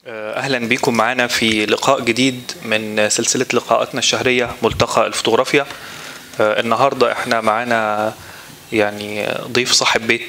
أهلا بكم معنا في لقاء جديد من سلسلة لقاءاتنا الشهرية ملتقى الفوتوغرافيا. النهاردة احنا معنا يعني ضيف صاحب بيت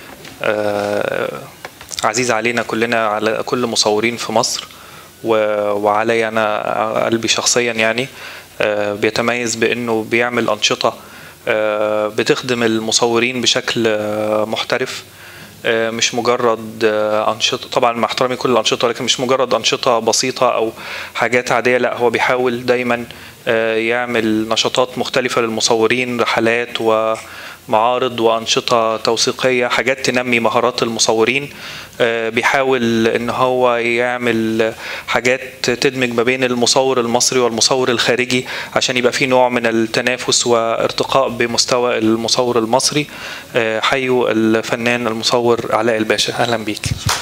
عزيز علينا كلنا، على كل مصورين في مصر وعلي أنا قلبي شخصيا. يعني بيتميز بأنه بيعمل أنشطة بتخدم المصورين بشكل محترف، مش مجرد أنشطة، طبعا مع احترامي كل الأنشطة، لكن مش مجرد أنشطة بسيطة أو حاجات عادية. لا، هو بيحاول دايما يعمل نشاطات مختلفة للمصورين، رحلات ومعارض وأنشطة توثيقية، حاجات تنمي مهارات المصورين. بيحاول ان هو يعمل حاجات تدمج ما بين المصور المصري والمصور الخارجي عشان يبقى في نوع من التنافس وارتقاء بمستوى المصور المصري. حيوا الفنان المصور علاء الباشا، اهلا بيك.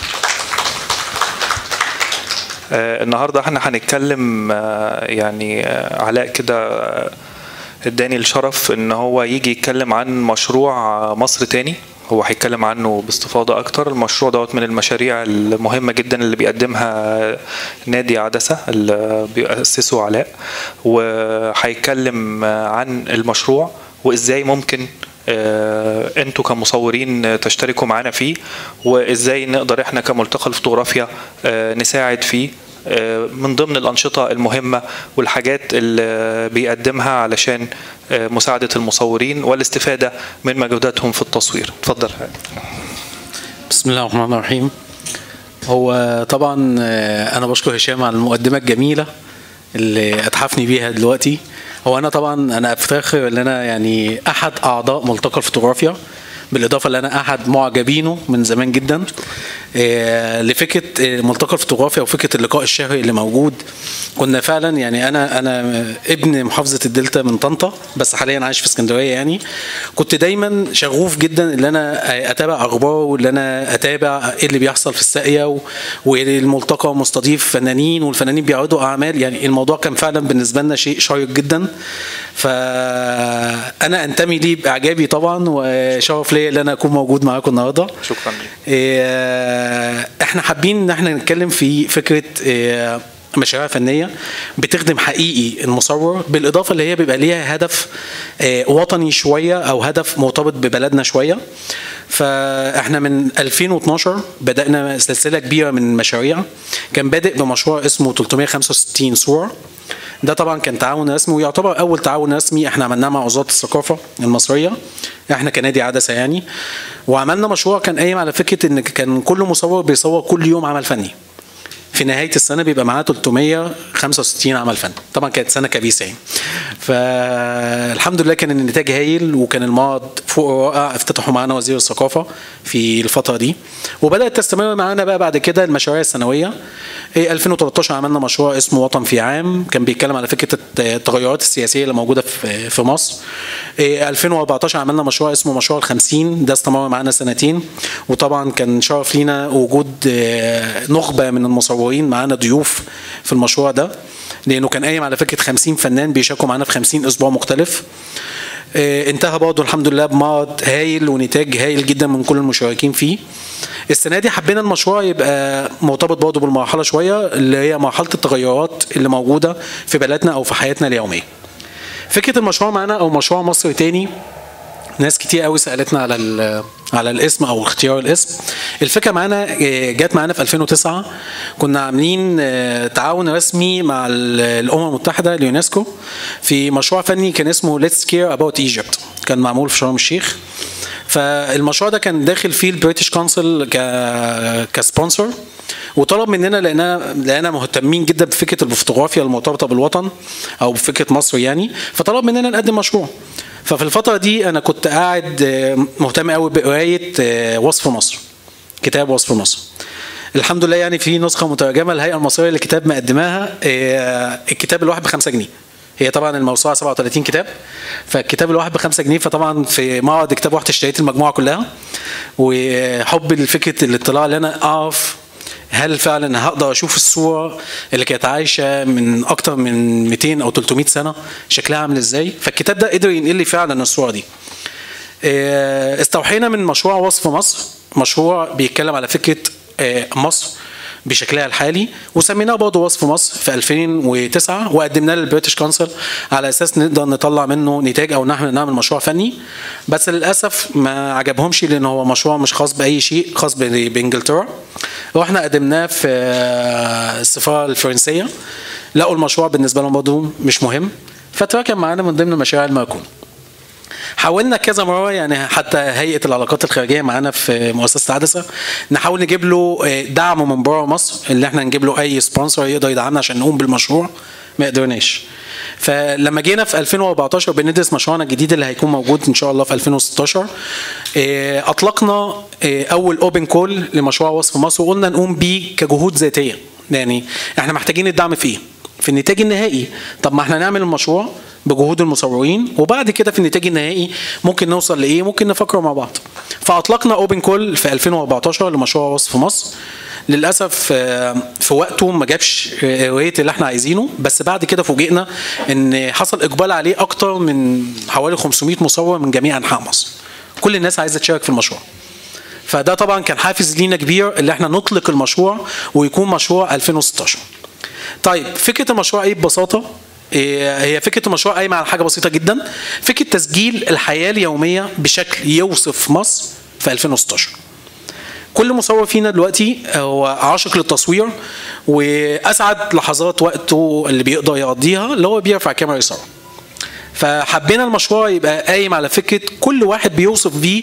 النهارده احنا هنتكلم، يعني علاء كده اداني الشرف ان هو يجي يتكلم عن مشروع مصر تاني. هو هيتكلم عنه باستفاضة أكتر. المشروع دوت من المشاريع المهمة جدا اللي بيقدمها نادي عدسة اللي بيأسسه علاء، وهيتكلم عن المشروع وإزاي ممكن انتوا كمصورين تشتركوا معنا فيه، وإزاي نقدر احنا كملتقى الفوتوغرافيا نساعد فيه من ضمن الأنشطة المهمة والحاجات اللي بيقدمها علشان مساعدة المصورين والاستفادة من مجهوداتهم في التصوير. اتفضل. بسم الله الرحمن الرحيم. هو طبعا أنا بشكر هشام على المقدمة الجميلة اللي أتحفني بيها دلوقتي. هو أنا طبعا أفتخر إن أنا يعني أحد أعضاء ملتقى الفوتوغرافيا، بالإضافة إن أنا أحد معجبينه من زمان جدا لفكرة ملتقى الفوتوغرافيا وفكرة اللقاء الشهري اللي موجود. كنا فعلا يعني أنا ابن محافظة الدلتا من طنطا، بس حاليا عايش في اسكندرية. يعني كنت دايما شغوف جدا ان انا اتابع اخبار، وان انا اتابع ايه اللي بيحصل في الساقية، والملتقى مستضيف فنانين والفنانين بيعرضوا اعمال. يعني الموضوع كان فعلا بالنسبة لنا شيء شيق جدا، فانا انتمي ليه باعجابي طبعا، وشرف ليا ان انا اكون موجود معاكم النهارده. شكرا. احنا حابين ان احنا نتكلم في فكرة مشاريع فنية بتخدم حقيقي المصور، بالإضافة اللي هي بيبقى ليها هدف وطني شوية أو هدف مرتبط ببلدنا شوية. فإحنا من 2012 بدأنا سلسلة كبيرة من المشاريع. كان بادئ بمشروع اسمه 365 صورة. ده طبعا كان تعاون رسمي، ويعتبر أول تعاون رسمي احنا عملناه مع وزارة الثقافة المصرية، احنا كنادي عدسة يعني. وعملنا مشروع كان قايم على فكرة ان كان كل مصور بيصور كل يوم عمل فني. في نهاية السنة بيبقى معاه 365 عمل فن. طبعا كانت سنة كبيسة يعني. فالحمد لله كان النتاج هايل، وكان المعرض فوق رائع. افتتحوا معانا وزير الثقافة في الفترة دي، وبدأت تستمر معانا بقى بعد كده المشاريع السنوية. 2013 عملنا مشروع اسمه وطن في عام، كان بيتكلم على فكرة التغيرات السياسية اللي موجودة في مصر. 2014 عملنا مشروع اسمه مشروع ال50، ده استمر معانا سنتين. وطبعا كان شرف لينا وجود نخبة من المصورين معانا ضيوف في المشروع ده، لأنه كان قايم على فكرة 50 فنان بيشاركوا معانا في 50 أسبوع مختلف. انتهى برضه الحمد لله بمعرض هايل ونتاج هايل جدا من كل المشاركين فيه. السنة دي حبينا المشروع يبقى مرتبط برضه بالمرحلة شوية، اللي هي مرحلة التغيرات اللي موجودة في بلدنا أو في حياتنا اليومية. فكرة المشروع معنا أو مشروع مصر تاني، ناس كتير قوي سألتنا على الاسم او اختيار الاسم. الفكره معانا جت معانا في 2009. كنا عاملين تعاون رسمي مع الامم المتحده اليونسكو في مشروع فني كان اسمه Let's Care About Egypt، كان معمول في شرم الشيخ. فالمشروع ده كان داخل فيه البريتش كونسل كسبونسر، وطلب مننا لأننا مهتمين جدا بفكره الفوتوغرافيا المرتبطه بالوطن او بفكره مصر يعني، فطلب مننا نقدم مشروع. ففي الفترة دي أنا كنت قاعد مهتم قوي بقراية وصف مصر، كتاب وصف مصر. الحمد لله يعني في نسخة مترجمة الهيئة المصرية للكتاب مقدماها. الكتاب الواحد ب5 جنيه. هي طبعا الموسوعة 37 كتاب، فالكتاب الواحد ب5 جنيه. فطبعا في معرض كتاب واحد اشتريت المجموعة كلها، وحب لفكرة الاطلاع اللي أنا أعرف هل فعلا هقدر اشوف الصوره اللي كانت عايشه من اكتر من 200 او 300 سنه شكلها عامل ازاي. فالكتاب ده قدر ينقل لي فعلا الصوره دي. استوحينا من مشروع وصف مصر، مشروع بيتكلم على فكره مصر بشكلها الحالي، وسميناه برضه وصف مصر في 2009 وقدمناه للبريتش كونسل على اساس نقدر نطلع منه نتاج او نحن نعمل مشروع فني. بس للاسف ما عجبهمش لان هو مشروع مش خاص باي شيء، خاص بانجلترا. واحنا قدمناه في السفاره الفرنسيه، لقوا المشروع بالنسبه لهم برضه مش مهم، فتراكم معانا من ضمن المشاريع المركونه. حاولنا كذا مره، يعني حتى هيئه العلاقات الخارجيه معانا في مؤسسه عدسه نحاول نجيب له دعم من بره مصر، اللي احنا نجيب له اي سبونسر يقدر يدعمنا عشان نقوم بالمشروع، ما قدرناش. فلما جينا في 2014 بندرس مشروعنا الجديد اللي هيكون موجود ان شاء الله في 2016، اطلقنا اول اوبن كول لمشروع وصف مصر، وقلنا نقوم بيه كجهود ذاتيه. يعني احنا محتاجين الدعم فيه في النتاج النهائي. طب ما احنا نعمل المشروع بجهود المصورين، وبعد كده في النتاج النهائي ممكن نوصل لايه، ممكن نفكر مع بعض. فاطلقنا اوبن كول في 2014 لمشروع وصف مصر. للاسف في وقته ما جابش الريت اللي احنا عايزينه، بس بعد كده فوجئنا ان حصل اقبال عليه اكتر من حوالي 500 مصور من جميع انحاء مصر. كل الناس عايزه تشارك في المشروع. فده طبعا كان حافز لينا كبير اللي احنا نطلق المشروع ويكون مشروع 2016. طيب فكره المشروع ايه ببساطه؟ هي فكره المشروع قايمه على حاجه بسيطه جدا، فكره تسجيل الحياه اليوميه بشكل يوصف مصر في 2016. كل مصور فينا دلوقتي هو عاشق للتصوير، واسعد لحظات وقته اللي بيقدر يقضيها اللي هو بيرفع كاميرا يصور. فحبينا المشروع يبقى قايم على فكره كل واحد بيوصف بيه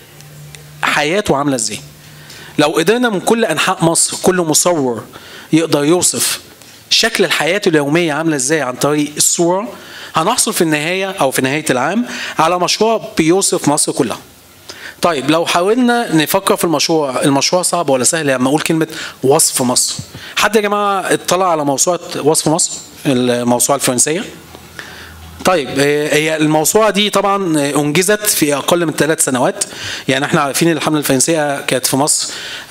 حياته عامله ازاي. لو قدرنا من كل انحاء مصر كل مصور يقدر يوصف شكل الحياة اليومية عاملة ازاي عن طريق الصورة، هنحصل في النهاية او في نهاية العام على مشروع بيوصف مصر كلها. طيب لو حاولنا نفكر في المشروع صعب ولا سهل لما اقول كلمة وصف مصر؟ حد يا جماعة اطلع على موسوعة وصف مصر، الموسوعة الفرنسية؟ طيب هي الموسوعة دي طبعا انجزت في اقل من 3 سنوات. يعني احنا عارفين ان الحملة الفرنسية كانت في مصر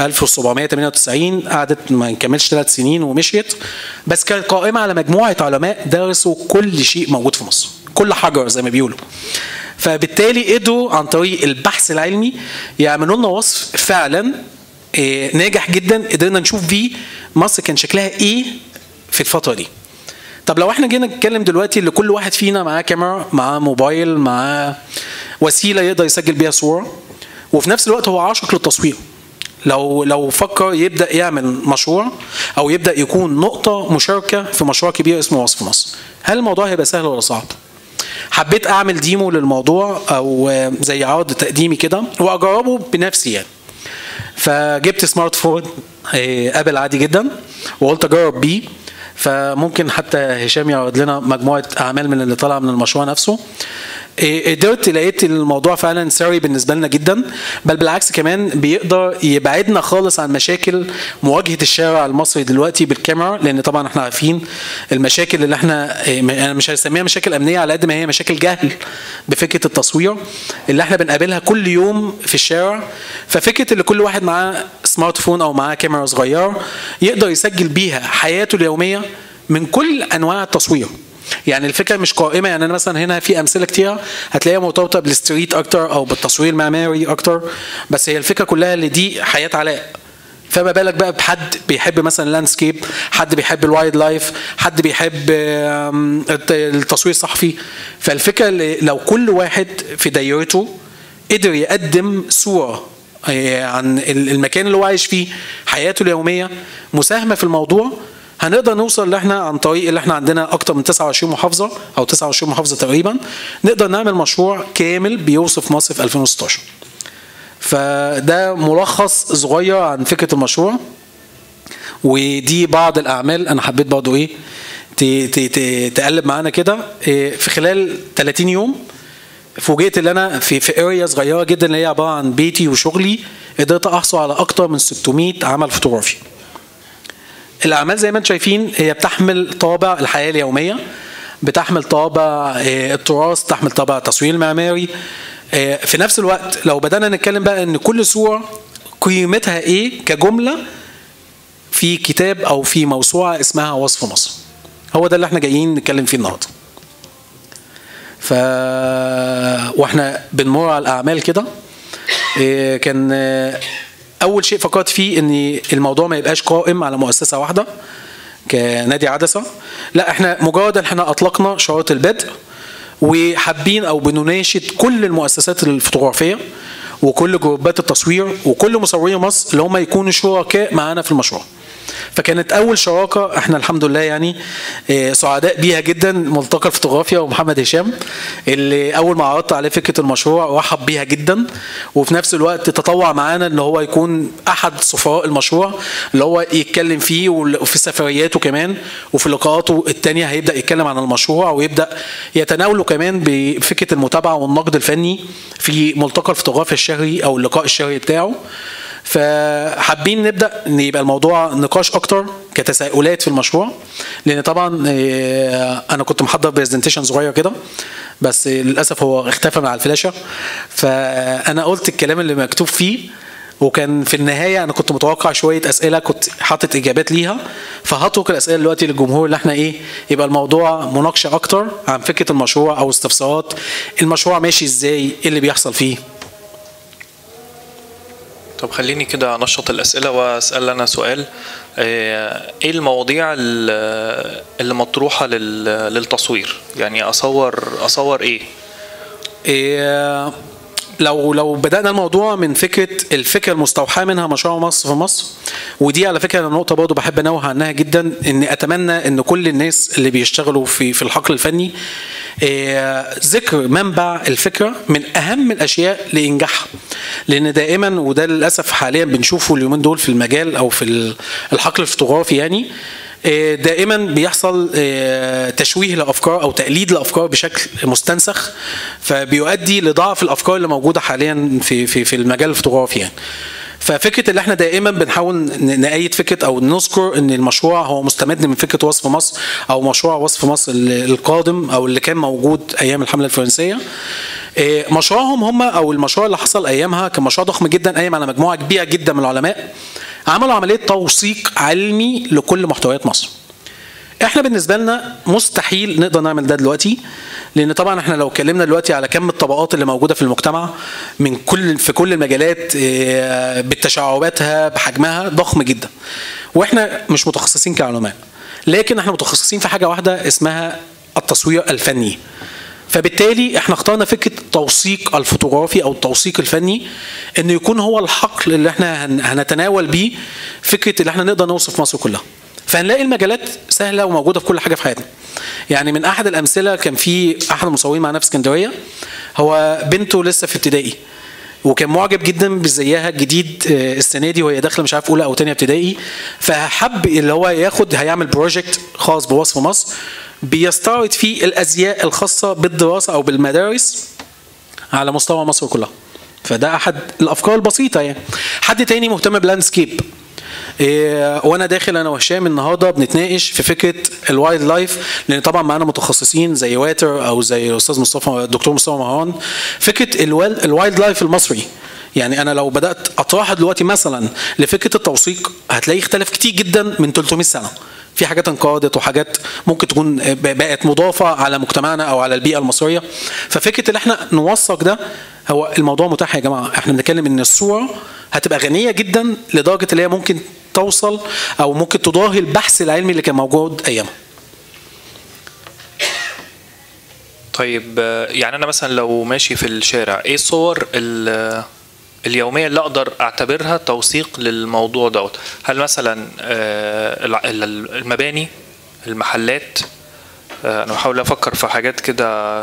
1798، قعدت ما نكملش 3 سنين ومشيت، بس كانت قائمة على مجموعة علماء درسوا كل شيء موجود في مصر، كل حجر زي ما بيقولوا. فبالتالي قدروا عن طريق البحث العلمي يعملوا لنا وصف فعلا ناجح جدا، قدرنا نشوف فيه مصر كان شكلها ايه في الفترة دي. طب لو احنا جينا نتكلم دلوقتي اللي كل واحد فينا معاه كاميرا، معاه موبايل، معاه وسيله يقدر يسجل بيها صوره، وفي نفس الوقت هو عاشق للتصوير، لو فكر يبدا يعمل مشروع او يبدا يكون نقطه مشاركه في مشروع كبير اسمه وصف مصر، هل الموضوع هيبقى سهل ولا صعب؟ حبيت اعمل ديمو للموضوع او زي عرض تقديمي كده واجربه بنفسي يعني. فجبت سمارت فون ابل عادي جدا وقلت اجرب بيه. فممكن حتى هشام يعرض لنا مجموعه اعمال من اللي طالعه من المشروع نفسه. قدرت لقيت الموضوع فعلا سري بالنسبه لنا جدا، بل بالعكس كمان بيقدر يبعدنا خالص عن مشاكل مواجهه الشارع المصري دلوقتي بالكاميرا، لان طبعا احنا عارفين المشاكل اللي انا مش هسميها مشاكل امنيه على قد ما هي مشاكل جهل بفكره التصوير اللي احنا بنقابلها كل يوم في الشارع. ففكره اللي كل واحد معاه سمارت فون او معاه كاميرا صغيره يقدر يسجل بيها حياته اليوميه من كل انواع التصوير. يعني الفكره مش قائمه، يعني انا مثلا هنا في امثله كتير هتلاقيها مرتبطه بالستريت اكتر او بالتصوير المعماري اكتر، بس هي الفكره كلها اللي دي حياه علاء. فما بالك بقى بحد بيحب مثلا اللاندسكيب، حد بيحب الوايلد لايف، حد بيحب التصوير الصحفي. فالفكره لو كل واحد في دايرته قدر يقدم صوره عن المكان اللي هو عايش فيه، حياته اليوميه، مساهمه في الموضوع، هنقدر نوصل اللي احنا عن طريق اللي احنا عندنا اكتر من 29 محافظه او 29 محافظه تقريبا، نقدر نعمل مشروع كامل بيوصف مصر في 2016. فده ملخص صغير عن فكره المشروع، ودي بعض الاعمال. انا حبيت برضو ايه تقلب معانا كده في خلال 30 يوم. فوجئت ان انا في اريا صغيره جدا اللي هي عباره عن بيتي وشغلي قدرت احصل على اكتر من 600 عمل فوتوغرافي. الاعمال زي ما انتم شايفين هي بتحمل طابع الحياه اليوميه، بتحمل طابع التراث، تحمل طابع التصوير المعماري. في نفس الوقت لو بدانا نتكلم بقى ان كل صوره قيمتها ايه كجمله في كتاب او في موسوعه اسمها وصف مصر، هو ده اللي احنا جايين نتكلم فيه النهارده. واحنا بنمر على الاعمال كده كان اول شيء فكرت فيه ان الموضوع ما يبقاش قائم على مؤسسه واحده كنادي عدسه، لا احنا مجرد ان احنا اطلقنا شرايط البدء وحابين او بنناشد كل المؤسسات الفوتوغرافيه وكل جروبات التصوير وكل مصورين مصر اللي هم يكونوا شركاء معانا في المشروع. فكانت اول شراكه احنا الحمد لله يعني سعداء بيها جدا ملتقى الفوتوغرافيا ومحمد هشام، اللي اول ما عرضت عليه فكره المشروع رحب بيها جدا، وفي نفس الوقت تطوع معانا ان هو يكون احد سفراء المشروع اللي هو يتكلم فيه، وفي سفرياته كمان وفي لقاءاته الثانيه هيبدا يتكلم عن المشروع ويبدا يتناوله كمان بفكره المتابعه والنقد الفني في ملتقى الفوتوغرافيا الشهري او اللقاء الشهري بتاعه. فحابين نبدا ان يبقى الموضوع نقاش اكتر كتساؤلات في المشروع، لان طبعا انا كنت محضر برزنتيشن صغير كده بس للاسف هو اختفى مع الفلاشه، فانا قلت الكلام اللي مكتوب فيه، وكان في النهايه انا كنت متوقع شويه اسئله كنت حاطط اجابات ليها، فهترك الاسئله دلوقتي للجمهور اللي احنا يبقى الموضوع مناقشه اكتر عن فكره المشروع او استفسارات المشروع ماشي ازاي، ايه اللي بيحصل فيه. طب خليني كده انشط الاسئله واسال انا سؤال. ايه المواضيع اللي مطروحه للتصوير؟ يعني اصور ايه؟ لو بدأنا الموضوع من الفكرة المستوحاة منها مشروع مصر في مصر، ودي على فكرة نقطة برضه بحب انوه عنها جدا، ان اتمنى ان كل الناس اللي بيشتغلوا في الحقل الفني ذكر منبع الفكرة من اهم الاشياء لانجاحها، لان دائما وده للاسف حاليا بنشوفه اليومين دول في المجال او في الحقل الفوتوغرافي، يعني دائما بيحصل تشويه لافكار او تقليد لافكار بشكل مستنسخ، فبيؤدي لضعف الافكار اللي موجوده حاليا في المجال الفوتوغرافي يعني. ففكره اللي احنا دائما بنحاول نأيد فكره او نذكر ان المشروع هو مستمد من فكره وصف مصر او مشروع وصف مصر القادم او اللي كان موجود ايام الحمله الفرنسيه. مشروعهم هم او المشروع اللي حصل ايامها كان مشروع ضخم جدا قايم على مجموعه كبيره جدا من العلماء عملوا عمليه توثيق علمي لكل محتويات مصر. احنا بالنسبه لنا مستحيل نقدر نعمل ده دلوقتي، لان طبعا احنا لو اتكلمنا دلوقتي على كم الطبقات اللي موجوده في المجتمع في كل المجالات بتشعباتها بحجمها ضخم جدا، واحنا مش متخصصين كعلماء، لكن احنا متخصصين في حاجه واحده اسمها التصوير الفني. فبالتالي احنا اخترنا فكره التوثيق الفوتوغرافي او التوثيق الفني انه يكون هو الحقل اللي احنا هنتناول بيه فكره اللي احنا نقدر نوصف مصر كلها. فهنلاقي المجالات سهله وموجوده في كل حاجه في حياتنا. يعني من احد الامثله كان في احد المصورين معانا في اسكندريه، هو بنته لسه في ابتدائي وكان معجب جدا بزيها الجديد السنه دي وهي داخله مش عارف اولى او ثانيه ابتدائي، فحب اللي هو هيعمل بروجكت خاص بوصف مصر بيستعرض فيه الازياء الخاصه بالدراسه او بالمدارس على مستوى مصر كلها. فده احد الافكار البسيطه يعني. حد تاني مهتم بلاندسكيب، وانا داخل انا وهشام النهارده بنتناقش في فكره الوايلد لايف، لان طبعا معانا متخصصين زي واتر او زي الاستاذ الدكتور مصطفى مهران، فكره الوايلد لايف المصري. يعني انا لو بدات اطرحها دلوقتي مثلا لفكره التوثيق هتلاقي اختلف كتير جدا من 300 سنه، في حاجات انقرضت وحاجات ممكن تكون بقت مضافه على مجتمعنا او على البيئه المصريه. ففكره ان احنا نوثق ده، هو الموضوع متاح يا جماعه. احنا بنتكلم ان الصوره هتبقى غنيه جدا لدرجه اللي هي ممكن توصل او ممكن تضاهي البحث العلمي اللي كان موجود ايامها. طيب يعني انا مثلا لو ماشي في الشارع، ايه الصور اليوميه اللي اقدر اعتبرها توثيق للموضوع دوت؟ هل مثلا المباني، المحلات؟ انا بحاول افكر في حاجات كده.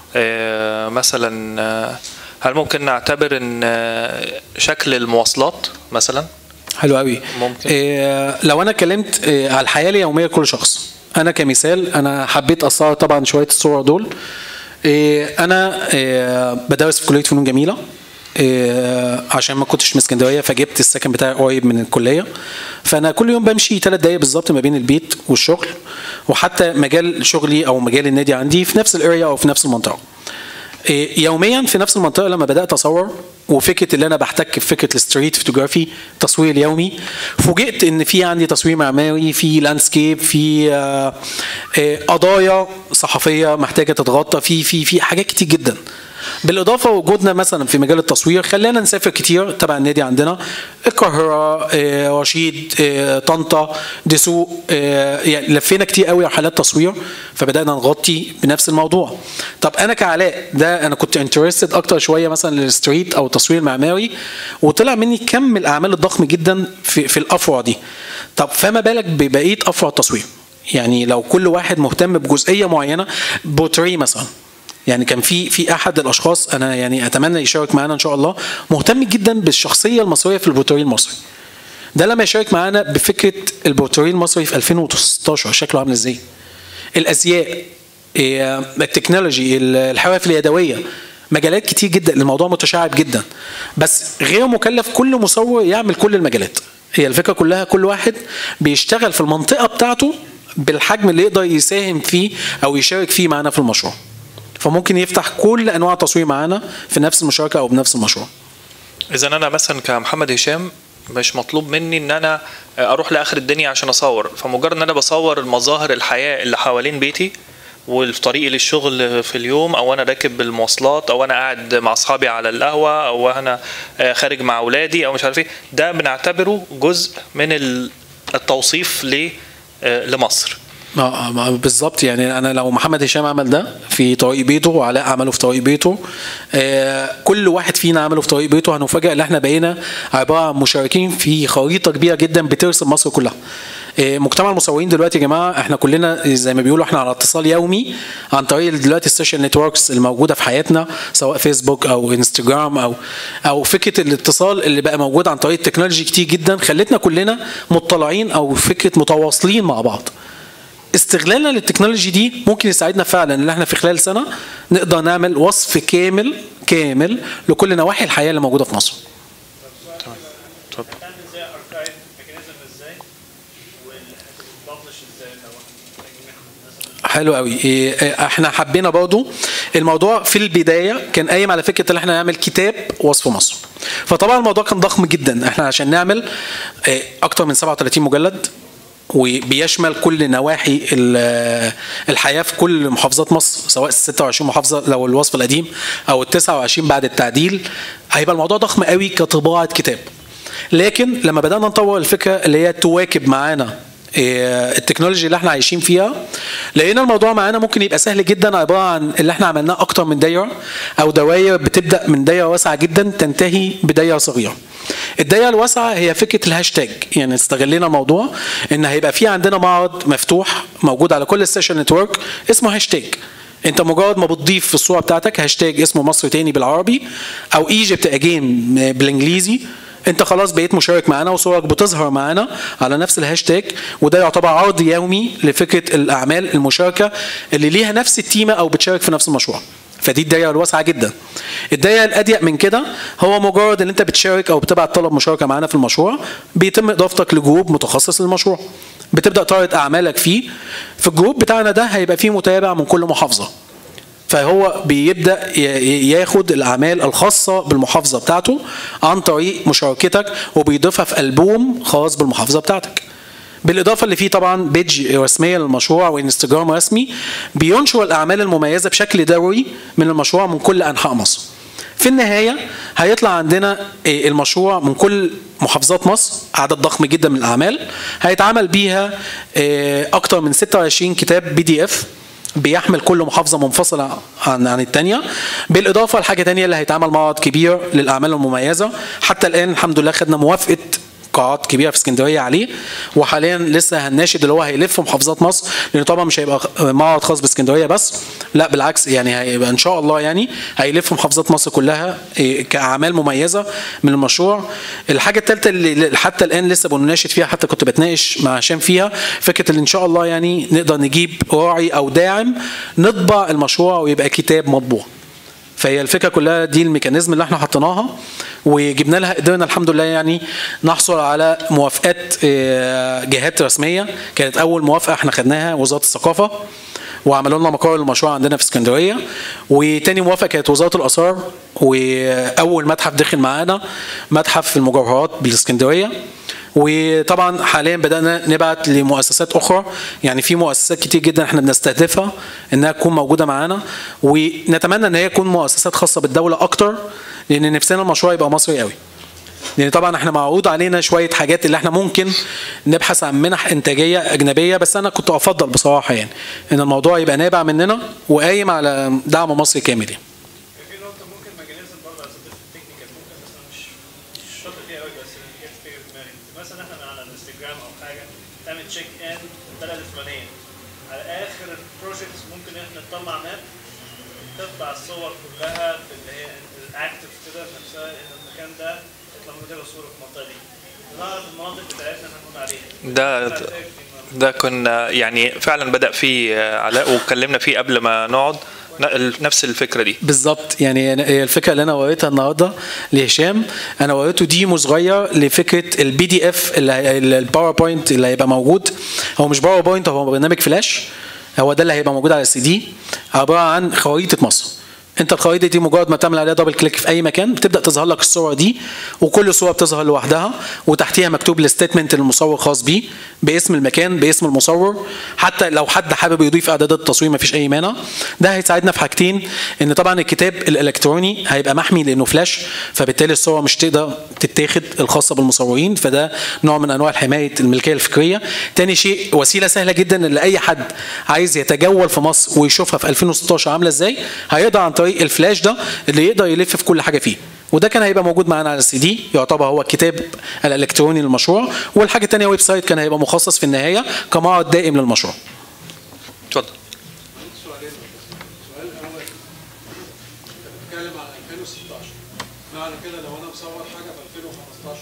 مثلا هل ممكن نعتبر ان شكل المواصلات مثلا؟ حلو قوي. ممكن. لو انا اتكلمت على الحياه اليوميه لكل شخص، انا كمثال انا حبيت اصور طبعا شويه الصور دول. انا بدرس في كليه فنون جميله، عشان ما كنتش من اسكندريه فجبت السكن بتاعي قريب من الكليه، فانا كل يوم بمشي 3 دقايق بالظبط ما بين البيت والشغل، وحتى مجال شغلي او مجال النادي عندي في نفس الاريا او في نفس المنطقه. يوميا في نفس المنطقه لما بدات اصور، وفكره اللي انا بحتك بفكره الستريت فوتوغرافي، التصوير اليومي، فوجئت ان في عندي تصوير معماري، في لاندسكيب، في قضايا صحفيه محتاجه تتغطى، في حاجات كتير جدا. بالاضافه وجودنا مثلا في مجال التصوير خلانا نسافر كتير تبع النادي عندنا، القاهره، رشيد، طنطا، دسوق، يعني لفينا كتير قوي رحلات تصوير، فبدانا نغطي بنفس الموضوع. طب انا كعلاء ده انا كنت انترستد اكتر شويه مثلا للستريت او التصوير المعماري، وطلع مني كم الاعمال الضخم جدا في الافرع دي. طب فما بالك ببقيه افرع التصوير؟ يعني لو كل واحد مهتم بجزئيه معينه، بورتري مثلا، يعني كان في احد الاشخاص انا يعني اتمنى يشارك معانا ان شاء الله، مهتم جدا بالشخصيه المصريه في البورتري المصري. ده لما يشارك معانا بفكره البورتري المصري في 2016 شكله عامل ازاي، الازياء، التكنولوجي، الحرف اليدويه، مجالات كتير جدا، الموضوع متشعب جدا، بس غير مكلف كل مصور يعمل كل المجالات. هي الفكره كلها كل واحد بيشتغل في المنطقه بتاعته بالحجم اللي يقدر يساهم فيه او يشارك فيه معانا في المشروع، فممكن يفتح كل انواع التصوير معانا في نفس المشاركه او بنفس المشروع. اذا انا مثلا كمحمد هشام مش مطلوب مني ان انا اروح لاخر الدنيا عشان اصور، فمجرد ان انا بصور المظاهر الحياه اللي حوالين بيتي وفي طريقي للشغل في اليوم، او انا راكب بالمواصلات، او انا قاعد مع اصحابي على القهوه، او انا خارج مع اولادي، او مش عارف ايه، ده بنعتبره جزء من التوصيف لمصر. بالظبط. يعني انا لو محمد هشام عمل ده في طريق بيته، وعلاء عمله في طريق بيته، كل واحد فينا عمله في طريق بيته، هنفاجئ ان احنا بقينا عباره عن مشاركين في خريطه كبيره جدا بترسم مصر كلها. مجتمع المصورين دلوقتي يا جماعه احنا كلنا زي ما بيقولوا احنا على اتصال يومي عن طريق دلوقتي السوشيال نتوركس الموجوده في حياتنا، سواء فيسبوك او انستجرام او فكره الاتصال اللي بقى موجود عن طريق التكنولوجي كتير جدا، خلتنا كلنا مطلعين او فكره متواصلين مع بعض. استغلالنا للتكنولوجي دي ممكن يساعدنا فعلا ان احنا في خلال سنه نقدر نعمل وصف كامل لكل نواحي الحياه اللي موجوده في مصر. حلو قوي. احنا حبينا برضو الموضوع في البدايه كان قايم على فكره ان احنا نعمل كتاب وصف مصر، فطبعا الموضوع كان ضخم جدا. احنا عشان نعمل اكتر من 37 مجلد وبيشمل كل نواحي الحياه في كل محافظات مصر، سواء 26 محافظه لو الوصف القديم او ال 29 بعد التعديل، هيبقى الموضوع ضخم قوي كطباعه كتاب. لكن لما بدانا نطور الفكره اللي هي تواكب معانا التكنولوجيا اللي احنا عايشين فيها، لقينا الموضوع معانا ممكن يبقى سهل جدا، عباره عن اللي احنا عملناه اكتر من دايره او دواير بتبدا من دايره واسعه جدا تنتهي بدايره صغيره. الدايره الواسعه هي فكره الهاشتاج، يعني استغلينا الموضوع ان هيبقى في عندنا معرض مفتوح موجود على كل السوشيال نتورك اسمه هاشتاج. انت مجرد ما بتضيف في الصوره بتاعتك هاشتاج اسمه مصر تاني بالعربي او ايجيبت اجين بالانجليزي، انت خلاص بقيت مشارك معانا وصورك بتظهر معانا على نفس الهاشتاج، وده يعتبر عرض يومي لفكره الاعمال المشاركه اللي ليها نفس التيمه او بتشارك في نفس المشروع. فدي الدايره الواسعه جدا. الدايره الاضيق من كده هو مجرد ان انت بتشارك او بتبعت طلب مشاركه معانا في المشروع، بيتم اضافتك لجروب متخصص للمشروع، بتبدا تعرض اعمالك فيه. في الجروب بتاعنا ده هيبقى فيه متابع من كل محافظه، فهو بيبدا ياخد الاعمال الخاصه بالمحافظه بتاعته عن طريق مشاركتك وبيضيفها في البوم خاص بالمحافظه بتاعتك. بالاضافه اللي فيه طبعا بيج رسميه للمشروع وانستجرام رسمي بينشر الاعمال المميزه بشكل دوري من المشروع من كل انحاء مصر. في النهايه هيطلع عندنا المشروع من كل محافظات مصر عدد ضخم جدا من الاعمال، هيتعمل بيها اكتر من 26 كتاب PDF بيحمل كل محافظه منفصله عن الثانيه. بالاضافه لحاجه ثانيه اللي هيتعمل معرض كبير للاعمال المميزه. حتى الان الحمد لله خدنا موافقه قاعات كبيره في اسكندريه عليه، وحاليا لسه هنناشد اللي هو هيلف محافظات مصر، لان طبعا مش هيبقى معرض خاص باسكندريه بس، لا بالعكس يعني هيبقى ان شاء الله يعني هيلف محافظات مصر كلها كاعمال مميزه من المشروع. الحاجه الثالثه اللي حتى الان لسه بنناشد فيها، حتى كنت بتناقش مع هشام فيها، فكره اللي ان شاء الله يعني نقدر نجيب راعي او داعم نطبع المشروع ويبقى كتاب مطبوع. فهي الفكره كلها دي الميكانيزم اللي احنا حطيناها وجبنا لها، قدرنا الحمد لله يعني نحصل على موافقات جهات رسميه. كانت اول موافقه احنا خدناها وزاره الثقافه وعملوا لنا مقر المشروع عندنا في اسكندريه، وتاني موافقه كانت وزاره الاثار، واول متحف دخل معانا متحف المجوهرات بالاسكندريه. وطبعا حاليا بدانا نبعت لمؤسسات اخرى، يعني في مؤسسات كتير جدا احنا بنستهدفها انها تكون موجوده معانا، ونتمنى ان هي تكون مؤسسات خاصه بالدوله اكتر، لان نفسنا المشروع يبقى مصري قوي. لان طبعا احنا معروض علينا شويه حاجات اللي احنا ممكن نبحث عن منح انتاجيه اجنبيه، بس انا كنت افضل بصراحه يعني ان الموضوع يبقى نابع مننا وقايم على دعم مصري كامل يعني. في نقطة ممكن ميكانيزم برضه على سبيل التكنيكال ممكن، بس انا مش شاطر فيها قوي، بس جت في دماغي مثلا احنا على الانستجرام او حاجه تعمل تشيك ان البلد الفلانيه، على اخر البروجكت ممكن احنا نطلع ماب تطلع الصور كلها اللي هي الاكتف كده نفسها ان المكان ده يطلع منه صوره في المنطقه دي، نعرف المناطق بتاعتنا هنقول عليها. ده كنا يعني فعلا بدأ فيه علاء واتكلمنا فيه قبل ما نقعد نفس الفكره دي بالظبط. يعني الفكره اللي انا وريتها النهارده لهشام، انا وريته ديمو صغير لفكره البي دي اف الباوربوينت اللي هيبقى موجود. هو مش باوربوينت، هو برنامج فلاش، هو ده اللي هيبقى موجود على السي دي، عباره عن خريطه مصر. انت الخريطه دي مجرد ما تعمل عليها دبل كليك في اي مكان بتبدا تظهر لك الصور دي، وكل صوره بتظهر لوحدها وتحتيها مكتوب الستيتمنت المصور خاص بيه باسم المكان باسم المصور. حتى لو حد حابب يضيف اعدادات التصوير مفيش اي مانع. ده هيساعدنا في حاجتين، ان طبعا الكتاب الالكتروني هيبقى محمي لانه فلاش، فبالتالي الصور مش تقدر تتاخد الخاصه بالمصورين، فده نوع من انواع حمايه الملكيه الفكريه. تاني شيء وسيله سهله جدا لاي حد عايز يتجول في مصر ويشوفها في 2016 عامله ازاي، هيقدر عن طريق الفلاش ده اللي يقدر يلف في كل حاجه فيه. وده كان هيبقى موجود معانا على السي دي، يعتبر هو الكتاب الالكتروني للمشروع. والحاجه الثانيه ويب سايت كان هيبقى مخصص في النهايه كمعرض دائم للمشروع. اتفضل. السؤال الاول، انت بتتكلم عن 2016، معنى كده لو انا مصور حاجه في 2015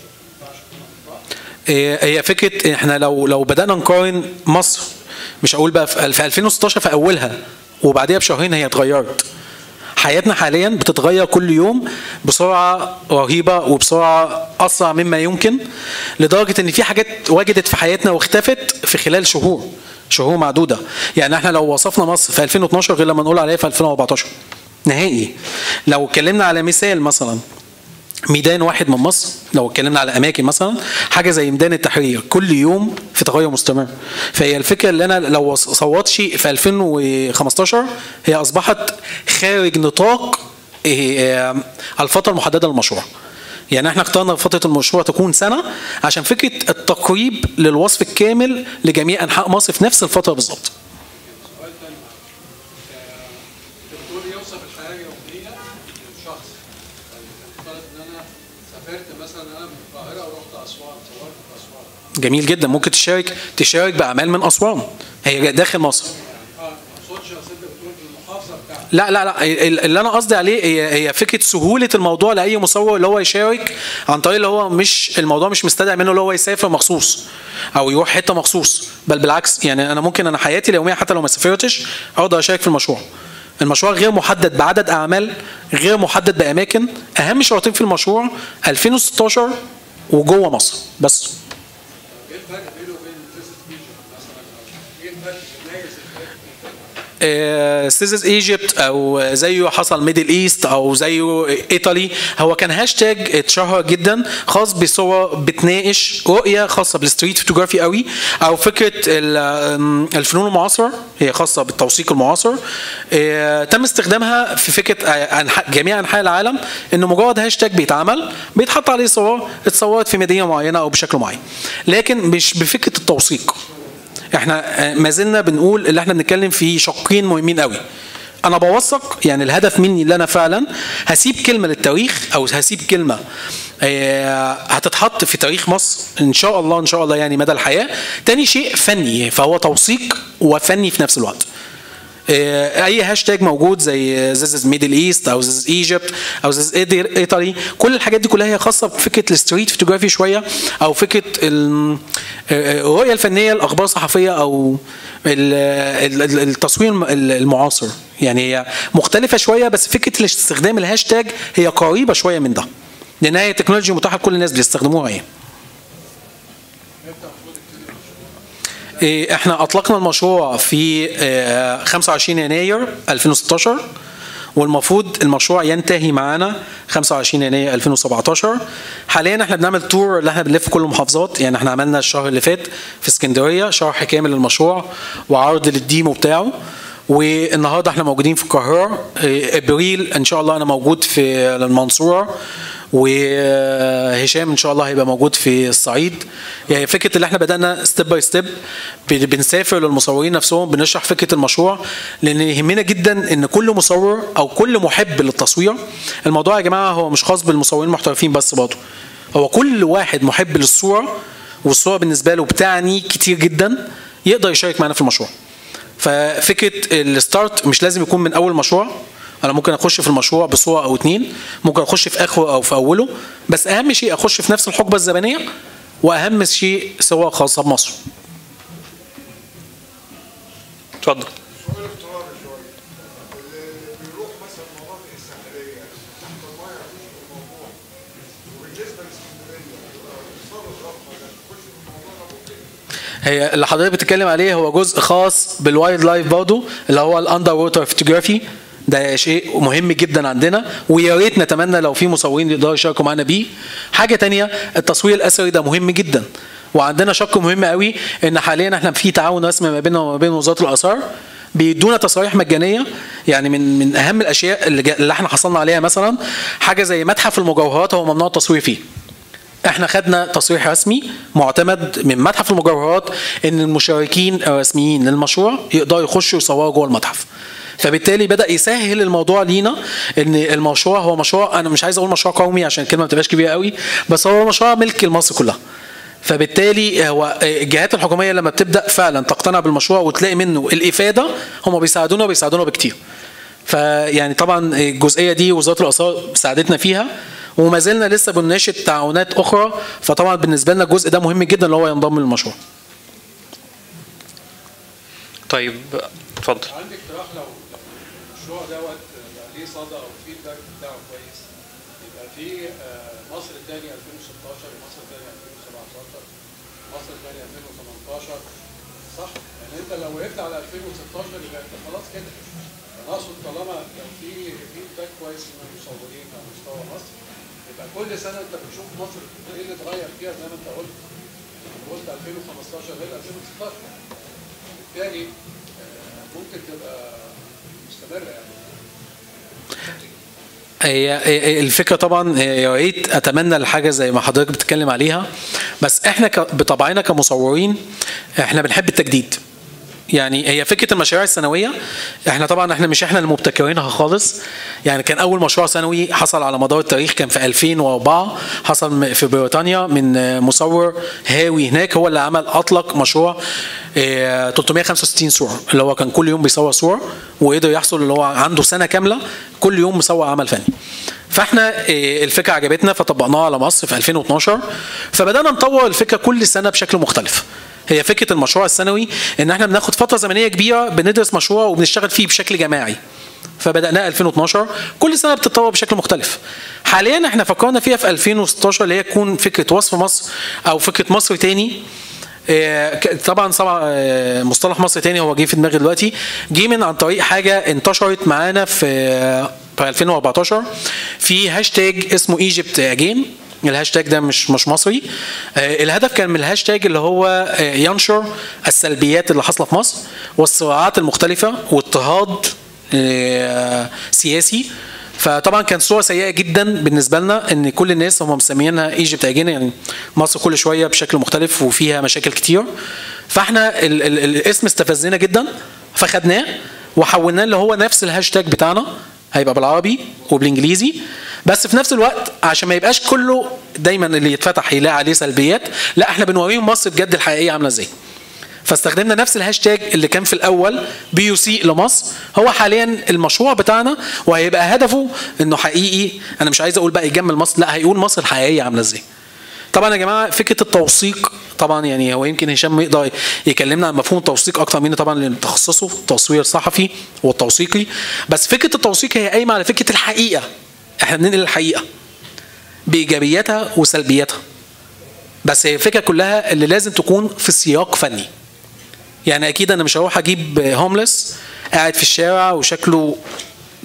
ما ينفعش؟ هي فكره احنا لو بدانا نقارن مصر، مش هقول بقى في 2016 في اولها وبعديها بشهرين هي اتغيرت. حياتنا حاليا بتتغير كل يوم بسرعه رهيبه وبسرعه اسرع مما يمكن، لدرجه ان في حاجات وجدت في حياتنا واختفت في خلال شهور معدوده. يعني احنا لو وصفنا مصر في 2012 غير لما نقول عليها في 2014 نهائي. لو اتكلمنا على مثال مثلا ميدان واحد من مصر، لو اتكلمنا على اماكن مثلا حاجه زي ميدان التحرير كل يوم في تغير مستمر. فهي الفكره اللي انا لو صورت شيء في 2015 هي اصبحت خارج نطاق الفتره المحدده للمشروع. يعني احنا اخترنا فتره المشروع تكون سنه عشان فكره التقريب للوصف الكامل لجميع انحاء مصر في نفس الفتره بالظبط. سؤال ثاني، الدكتور يوصف الحياه اليوميه للشخص. افترض ان انا سافرت مثلا انا من القاهره ورحت اسوان، صورت في اسوان. جميل جدا، ممكن تشارك باعمال من اسوان هي داخل مصر. ما اقصدش اصل انت بتقول في المحافظه بتاعتك. لا اللي انا قصدي عليه هي فكره سهوله الموضوع لاي مصور اللي هو يشارك عن طريق اللي هو مش الموضوع مش مستدعي منه اللي هو يسافر مخصوص او يروح حته مخصوص، بل بالعكس. يعني انا ممكن حياتي اليوميه حتى لو ما سافرتش اقدر اشارك في المشروع. المشروع غير محدد بعدد اعمال، غير محدد باماكن. اهم شرطين في المشروع 2016 وجوه مصر بس. ايه الفرق بينه وبين فيزيت ايجيبت مثلا؟ ايه الفرق بيميز سيزز ايجيبت او زيه حصل ميدل ايست او زيه ايطالي، هو كان هاشتاج اتشهر جدا خاص بصور بتناقش رؤيه خاصه بالستريت فوتوغرافي قوي، او فكره الفنون المعاصره هي خاصه بالتوثيق المعاصر. تم استخدامها في فكره جميع انحاء العالم، انه مجرد هاشتاج بيتعمل بيتحط عليه صور اتصورت في مدينه معينه او بشكل معين، لكن مش بفكره التوثيق. احنا ما زلنا بنقول اللي احنا بنتكلم في شقين مهمين قوي. انا بوثق، يعني الهدف مني اللي انا فعلا هسيب كلمه للتاريخ او هسيب كلمه هتتحط في تاريخ مصر ان شاء الله يعني مدى الحياه. تاني شيء فني، فهو توثيق وفني في نفس الوقت. اي هاشتاج موجود زي زيز ميدل ايست او زيز ايجيبت او زيز ايطالي، كل الحاجات دي كلها هي خاصه بفكره الستريت فوتوغرافي شويه، او فكره الرؤيه الفنيه، الاخبار الصحفيه، او التصوير المعاصر. يعني هي مختلفه شويه، بس فكره استخدام الهاشتاج هي قريبه شويه من ده، لان هي تكنولوجيا متاحه لكل الناس بيستخدموها. يعني احنا اطلقنا المشروع في 25 يناير 2016، والمفروض المشروع ينتهي معانا 25 يناير 2017. حاليا احنا بنعمل تور اللي احنا بنلف كل المحافظات، يعني احنا عملنا الشهر اللي فات في اسكندريه شرح كامل للمشروع وعرض للديمو بتاعه، والنهارده احنا موجودين في القاهره. ابريل ان شاء الله انا موجود في المنصوره، وهشام ان شاء الله هيبقى موجود في الصعيد. يعني فكره اللي احنا بدانا ستيب باي ستيب، بنسافر للمصورين نفسهم بنشرح فكره المشروع، لان يهمنا جدا ان كل مصور او كل محب للتصوير، الموضوع يا جماعه هو مش خاص بالمصورين المحترفين بس، برضه هو كل واحد محب للصوره والصوره بالنسبه له بتعني كتير جدا يقدر يشارك معنا في المشروع. ففكره الستارت مش لازم يكون من اول مشروع، انا ممكن اخش في المشروع بصوره او اتنين، ممكن اخش في اخره او في اوله، بس اهم شيء اخش في نفس الحقبه الزمنيه، واهم شيء صور خاصه بمصر. اتفضل. سؤال افتراضي شويه، اللي بيروح مثلا مناطق الساحليه تحت الميه يخش في الموضوع، وبالنسبه لاسكندريه تصرف رفض ده تخش في الموضوع ده ممكن؟ هي اللي حضرتك بتتكلم عليه هو جزء خاص بالوايلد لايف برضه، اللي هو الاندر ووتر فوتوغرافي. ده شيء مهم جدا عندنا، ويا ريت نتمنى لو في مصورين يقدروا يشاركوا معانا بيه. حاجه تانية، التصوير الاثري ده مهم جدا، وعندنا شق مهم قوي ان حاليا احنا في تعاون رسمي ما بيننا وما بين وزاره الاثار، بيدونا تصاريح مجانيه. يعني من اهم الاشياء اللي احنا حصلنا عليها مثلا حاجه زي متحف المجوهرات هو ممنوع التصوير فيه. احنا خدنا تصريح رسمي معتمد من متحف المجوهرات ان المشاركين الرسميين للمشروع يقدروا يخشوا يصوروا جوه المتحف. فبالتالي بدأ يسهل الموضوع لينا، ان المشروع هو مشروع، انا مش عايز اقول مشروع قومي عشان الكلمه ما تبقاش كبيره قوي، بس هو مشروع ملك لمصر كلها. فبالتالي هو الجهات الحكوميه لما بتبدا فعلا تقتنع بالمشروع وتلاقي منه الافاده، هم بيساعدونا بكتير. فيعني طبعا الجزئيه دي وزاره الاثار ساعدتنا فيها، وما زلنا لسه بنناشد تعاونات اخرى. فطبعا بالنسبه لنا الجزء ده مهم جدا اللي هو ينضم للمشروع. طيب اتفضل. عندي اقتراح، لو المشروع دوت بقى ليه صدى او الفيدباك بتاعه كويس، يبقى في مصر الثاني 2016 ومصر الثاني 2017 ومصر الثاني 2018، صح؟ يعني انت لو وقفت على 2016 يبقى انت خلاص كده. انا اقصد طالما لو في فيدباك كويس من المصورين على مستوى مصر، يبقى كل سنه انت بتشوف مصر ايه اللي اتغير فيها زي ما انت قلت. قلت 2015 غير 2016، بالتالي ممكن تبقى مستمرة يعني. هي الفكره طبعا يا ريت اتمنى الحاجه زي ما حضرتك بتتكلم عليها، بس احنا بطبعنا كمصورين احنا بنحب التجديد. يعني هي فكره المشاريع السنويه، احنا طبعا مش احنا اللي مبتكرينها خالص. يعني كان اول مشروع سنوي حصل على مدار التاريخ كان في 2004، حصل في بريطانيا من مصور هاوي هناك، هو اللي اطلق مشروع 365 صوره، اللي هو كان كل يوم بيصور صوره، وقدر يحصل اللي هو عنده سنه كامله كل يوم مصور عمل فني. فاحنا الفكره عجبتنا فطبقناها على مصر في 2012، فبدانا نطور الفكره كل سنه بشكل مختلف. هي فكره المشروع السنوي ان احنا بناخد فتره زمنيه كبيره بندرس مشروع وبنشتغل فيه بشكل جماعي. فبدأناه 2012، كل سنه بتتطور بشكل مختلف. حاليا احنا فكرنا فيها في 2016 اللي هي تكون فكره وصف مصر او فكره مصر تاني. طبعا مصطلح مصر تاني هو جه في دماغي دلوقتي، جه من عن طريق حاجه انتشرت معانا في 2014 في هاشتاج اسمه ايجيبت اجين. الهاشتاج ده مش مصري. الهدف كان من الهاشتاج اللي هو ينشر السلبيات اللي حاصله في مصر والصراعات المختلفه واضطهاد سياسي. فطبعا كان صوره سيئه جدا بالنسبه لنا ان كل الناس هم مسميينها ايجيبت اجين، يعني مصر كل شويه بشكل مختلف وفيها مشاكل كتير. فاحنا الاسم استفزنا جدا فخدناه وحولناه اللي هو نفس الهاشتاج بتاعنا، هيبقى بالعربي وبالانجليزي، بس في نفس الوقت عشان ما يبقاش كله دايما اللي يتفتح يلاقي عليه سلبيات، لا احنا بنوريهم مصر بجد الحقيقيه عامله ازاي. فاستخدمنا نفس الهاشتاج اللي كان في الاول بيسيء لمصر، هو حاليا المشروع بتاعنا، وهيبقى هدفه انه حقيقي. انا مش عايز اقول بقى يجمل مصر، لا هيقول مصر الحقيقيه عامله ازاي. طبعا يا جماعه فكره التوثيق، طبعا يعني هو يمكن هشام يقدر يكلمنا عن مفهوم التوثيق اكتر مني طبعا لان تخصصه التصوير صحفي والتوثيقي، بس فكره التوثيق هي قايمه على فكره الحقيقه. احنا بننقل الحقيقه بايجابياتها وسلبياتها، بس هي الفكره كلها اللي لازم تكون في سياق فني. يعني اكيد انا مش هروح اجيب هوملس قاعد في الشارع وشكله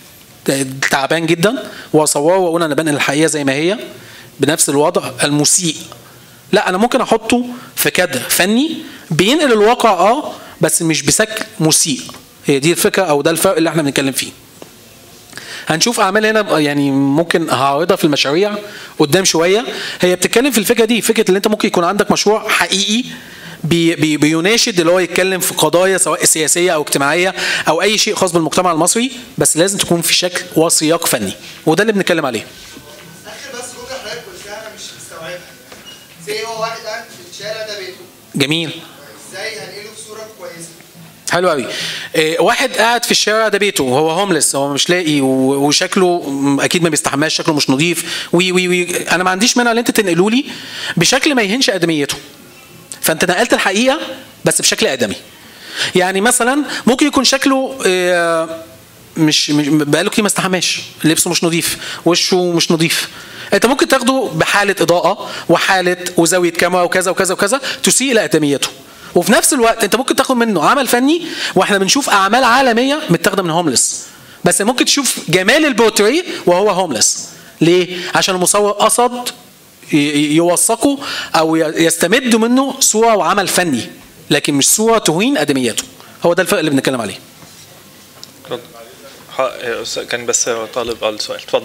تعبان جدا واصوره واقول انا بنقل الحقيقه زي ما هي بنفس الوضع المسيء. لا، انا ممكن احطه في كادر فني بينقل الواقع بس مش بشكل مسيء. هي دي الفكره او ده الفرق اللي احنا بنتكلم فيه. هنشوف اعمال هنا يعني ممكن هعرضها في المشاريع قدام شويه، هي بتتكلم في الفكره دي، فكره اللي انت ممكن يكون عندك مشروع حقيقي بيناشد اللي هو يتكلم في قضايا سواء سياسيه او اجتماعيه او اي شيء خاص بالمجتمع المصري، بس لازم تكون في شكل وسياق فني، وده اللي بنتكلم عليه. اخر بس جمله حضرتك قلتها انا مش مستوعبها. زي هو واحد قاعد في الشارع ده بيته. جميل. ازاي هنقله في صوره كويسه؟ حلو قوي. واحد قاعد في الشارع ده بيته، هو هوملس، هو مش لاقي وشكله اكيد ما بيستحماش، شكله مش نظيف وي انا ما عنديش مانع ان انت تنقلوا لي بشكل ما يهينش ادميته. فانت نقلت الحقيقه بس بشكل ادمي. يعني مثلا ممكن يكون شكله مش بقاله كتير ما استحماش، لبسه مش نظيف، وشه مش نظيف. انت ممكن تاخده بحاله اضاءه وحاله وزاويه كاميرا وكذا وكذا وكذا تسيء لادميته. وفي نفس الوقت انت ممكن تاخد منه عمل فني، واحنا بنشوف اعمال عالميه متاخده من هوملس، بس ممكن تشوف جمال البورتريه وهو هوملس. ليه؟ عشان المصور قصد يوثقه او يستمد منه صوره وعمل فني، لكن مش صوره تهين ادميته. هو ده الفرق اللي بنتكلم عليه. كان بس طالب السؤال، اتفضل.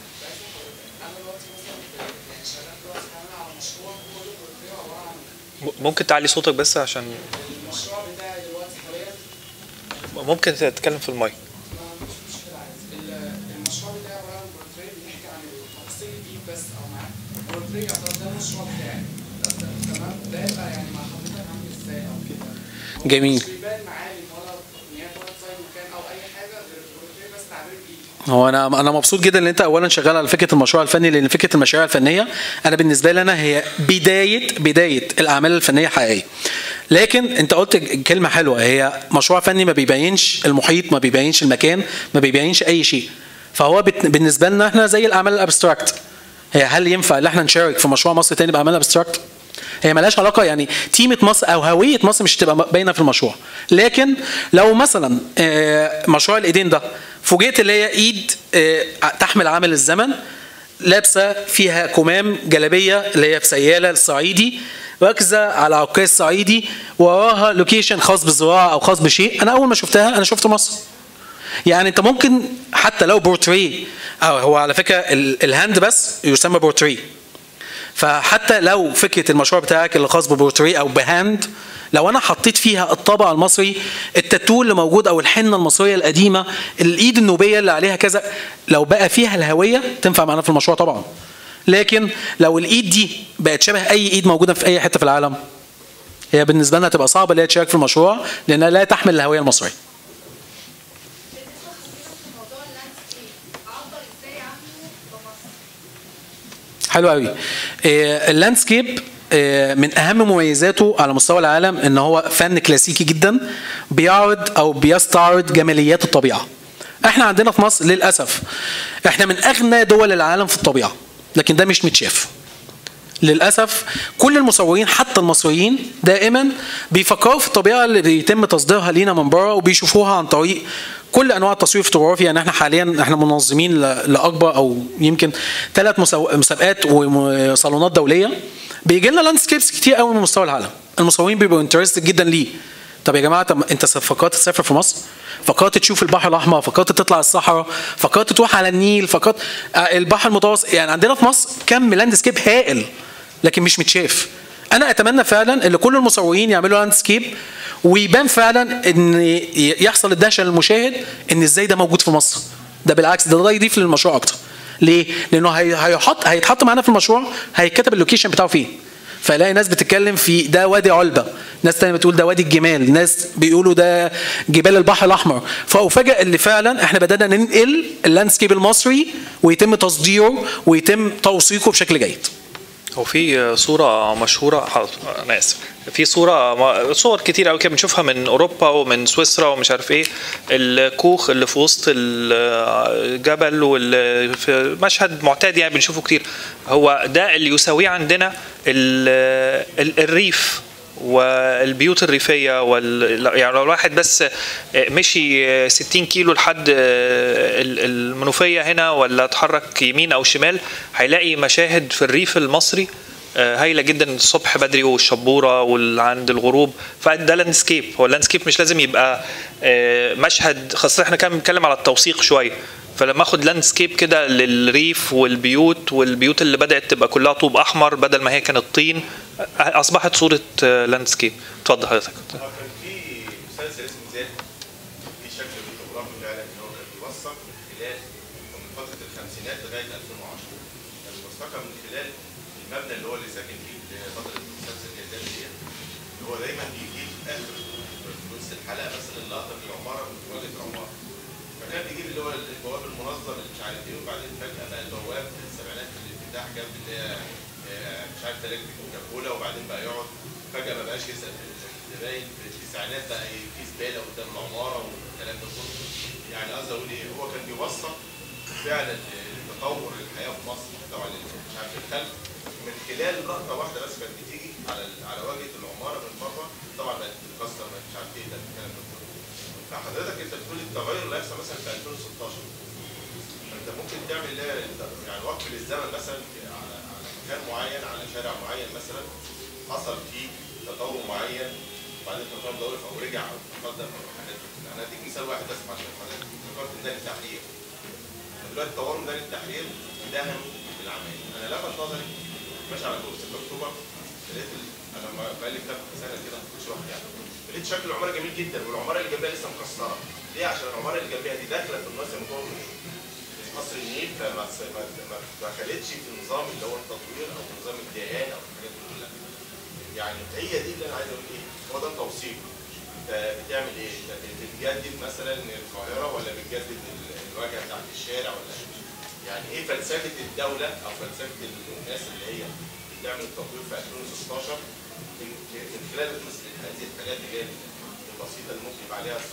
ممكن تعلي صوتك بس عشان المشروع بتاعي دلوقتي حاليا ممكن تتكلم في المايك. المشروع بتاعي عباره عن بورتريه بيحكي عن التفاصيل دي بس، او مع بورتريه ده المشروع بتاعي. تمام، ده يبقى يعني مع حضرتك عامل ازاي او كده. جميل. مش بيبان معالم ولا تقنيات ولا ديزاين مكان او اي حاجه غير البورتريه بس تعبير بايدي. هو انا مبسوط جدا ان انت اولا شغال على فكره المشروع الفني، لان فكره المشاريع الفنيه انا بالنسبه لي هي بدايه الاعمال الفنيه حقيقيه. لكن انت قلت كلمه حلوه، هي مشروع فني ما بيبينش المحيط، ما بيبينش المكان، ما بيبينش اي شيء. فهو بالنسبه لنا احنا زي الاعمال الابستراكت. هي هل ينفع ان احنا نشارك في مشروع مصر تاني باعمال ابستراكت؟ هي مالهاش علاقه، يعني تيمه مصر او هويه مصر مش هتبقى باينه في المشروع. لكن لو مثلا مشروع الايدين ده فوجئت اللي هي ايد تحمل عامل الزمن، لابسه فيها كمام جلابيه اللي هي في سياله الصعيدي، راكزه على عكاز صعيدي، وراها لوكيشن خاص بالزراعه او خاص بشيء، انا اول ما شفتها انا شفت مصر. يعني انت ممكن حتى لو بورتريه، هو على فكره الهاند بس يسمى بورتريه، فحتى لو فكره المشروع بتاعك اللي خاص ببورتريه او بهاند، لو انا حطيت فيها الطابع المصري، التاتو اللي موجود او الحنه المصريه القديمه، الايد النوبيه اللي عليها كذا، لو بقى فيها الهويه تنفع معانا في المشروع طبعا. لكن لو الايد دي بقت شبه اي ايد موجوده في اي حته في العالم، هي بالنسبه لنا تبقى صعبه ان هي تشارك في المشروع لانها لا تحمل الهويه المصريه. حلو قوي. اللاندسكيب من اهم مميزاته على مستوى العالم ان هو فن كلاسيكي جدا بيعرض او بيستعرض جماليات الطبيعه. احنا عندنا في مصر للاسف احنا من اغنى دول العالم في الطبيعه، لكن ده مش متشاف للاسف. كل المصورين حتى المصريين دائما بيفكروا في الطبيعه اللي بيتم تصديرها لينا من بره، وبيشوفوها عن طريق كل انواع التصوير الفوتوغرافي. يعني احنا حاليا احنا منظمين لاكبر او يمكن 3 مسابقات وصالونات دوليه، بيجي لنا لاندسكيبس كتير قوي من مستوى العالم. المصورين بيبقوا انترستد جدا ليه. طب يا جماعه، طب انت فكرت تسافر في مصر؟ فكرت تشوف البحر الاحمر؟ فكرت تطلع الصحراء؟ فكرت تروح على النيل؟ فكرت البحر المتوسط؟ يعني عندنا في مصر كم لاندسكيب هائل لكن مش متشاف. انا اتمنى فعلا ان كل المصورين يعملوا لاندسكيب ويبان فعلا ان يحصل الدهشه للمشاهد ان ازاي ده موجود في مصر. ده بالعكس، ده يضيف للمشروع اكتر. ليه؟ لانه هيتحط معانا في المشروع، هيتكتب اللوكيشن بتاعه فين. فلاقي ناس بتتكلم في ده وادي علبه، ناس تانية بتقول ده وادي الجمال، ناس بيقولوا ده جبال البحر الاحمر. فأفاجئ اللي فعلا احنا بدأنا ننقل اللاندسكيب المصري ويتم تصديره ويتم توثيقه بشكل جيد. هو في صورة مشهورة، أنا آسف، في صور كتير قوي كده بنشوفها من أوروبا ومن سويسرا ومش عارف إيه، الكوخ اللي في وسط الجبل واللي في مشهد معتاد يعني بنشوفه كتير. هو ده اللي يساويه عندنا الريف والبيوت الريفيه يعني لو الواحد بس مشي 60 كيلو لحد المنوفيه هنا ولا اتحرك يمين او شمال هيلاقي مشاهد في الريف المصري هايله جدا الصبح بدري والشبوره وعند الغروب. فده لاندسكيب. هو اللاندسكيب مش لازم يبقى مشهد، خاصه احنا كان بنتكلم على التوثيق شويه. فلما اخد لاندسكيب كده للريف والبيوت اللي بدات تبقى كلها طوب احمر بدل ما هي كانت طين، اصبحت صوره لاندسكيب. اتفضل حضرتك. كان في مسلسل اسمه ذات، في شكل فوتوغرافي فعلا ان هو كان بيوثق من خلال من فتره الخمسينات لغايه 2010. كان بيوثقها من خلال المبنى اللي هو اللي ساكن فيه فتره المسلسل الجزائري ديت، اللي هو دايما بيجيب اخر في نص الحلقه مثلا اللقطه في العماره من واجهه العماره. فكان بيجيب اللي هو البواب المنظم اللي مش عارف ايه، وبعدين فجاه بقى البواب في السبعينات في الافتتاح جاب اللي هي مش عارف ثلاجه كوكاكولا، وبعدين بقى يقعد فجاه ما بقاش يسال الزباين. في التسعينات بقى في زباله قدام العماره والكلام ده كله. يعني قصدي اقول ايه، هو كان بيوثق فعلا تطور الحياه في مصر طبعا مش عارف الخلف من خلال لقطه واحده بس كانت بتيجي على واجهه العماره من بره. طبعا بقت بتتكسر مش عارف ايه ده الكلام ده كله. فحضرتك انت بتقول التغير اللي هيحصل مثلا في 2016، فانت ممكن تعمل يعني وقف للزمن مثلا على مكان معين، على شارع معين مثلا حصل فيه تطور معين، وبعدين التطور ده وقف او رجع او تقدم او حاجات. انا هديك مثال واحد بس عشان حضرتك ذكرت ميدان التحرير. دلوقتي تطور ميدان التحرير دهن بالعماير. انا لفت نظري ماشي على كوبري 6 اكتوبر، لقيت انا بقالي كام سنه كده ما كنتش واحد يعني، لقيت شكل العماره جميل جدا، والعماره اللي جنبها لسه مكسره. ليه؟ عشان العماره اللي جنبها دي داخله في النص المطور قصر النيل، فما دخلتش في النظام اللي هو التطوير او نظام الدهان او الحاجات دي كلها. يعني هي دي اللي انا عايز اقول ايه، هو ده التوصيل. انت بتعمل ايه؟ انت بتجدد مثلا القاهره ولا بتجدد الواجهه بتاعت الشارع ولا يعني ايه فلسفه الدوله او فلسفه الناس اللي هي بتعمل التطوير في 2016 من خلال مثل هذه الحاجات اللي هي البسيطه اللي ممكن يبقى عليها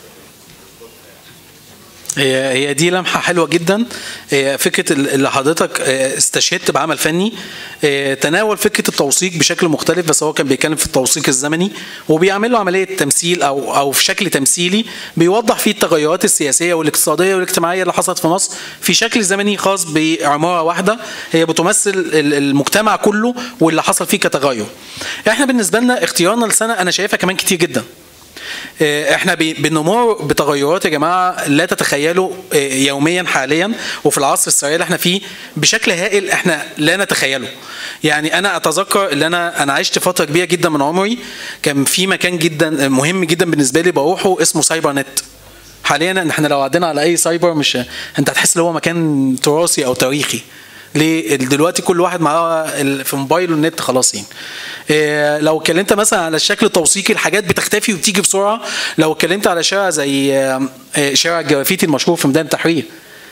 هي دي لمحة حلوة جدا. فكرة اللي حضرتك استشهدت بعمل فني تناول فكرة التوثيق بشكل مختلف، بس هو كان بيتكلم في التوثيق الزمني وبيعمل له عملية تمثيل أو في شكل تمثيلي بيوضح فيه التغيرات السياسية والاقتصادية والاجتماعية اللي حصلت في مصر في شكل زمني خاص بعمارة واحدة هي بتمثل المجتمع كله واللي حصل فيه كتغير. احنا بالنسبة لنا اختيارنا لسنة أنا شايفها كمان كتير جدا. احنا بنمر بتغيرات يا جماعه لا تتخيلوا يوميا حاليا وفي العصر السريع اللي احنا فيه بشكل هائل احنا لا نتخيله. يعني انا اتذكر ان انا عشت فتره كبيره جدا من عمري كان في مكان جدا مهم جدا بالنسبه لي بروحه اسمه سايبر نت. حاليا احنا لو عدينا على اي سايبر مش انت هتحس ان هو مكان تراثي او تاريخي. ليه؟ دلوقتي كل واحد معاه في موبايله النت خلاص. يعني لو اتكلمت مثلا على الشكل التوثيقي الحاجات بتختفي وبتيجي بسرعه. لو اتكلمت على شارع زي شارع الجرافيتي المشهور في ميدان التحرير،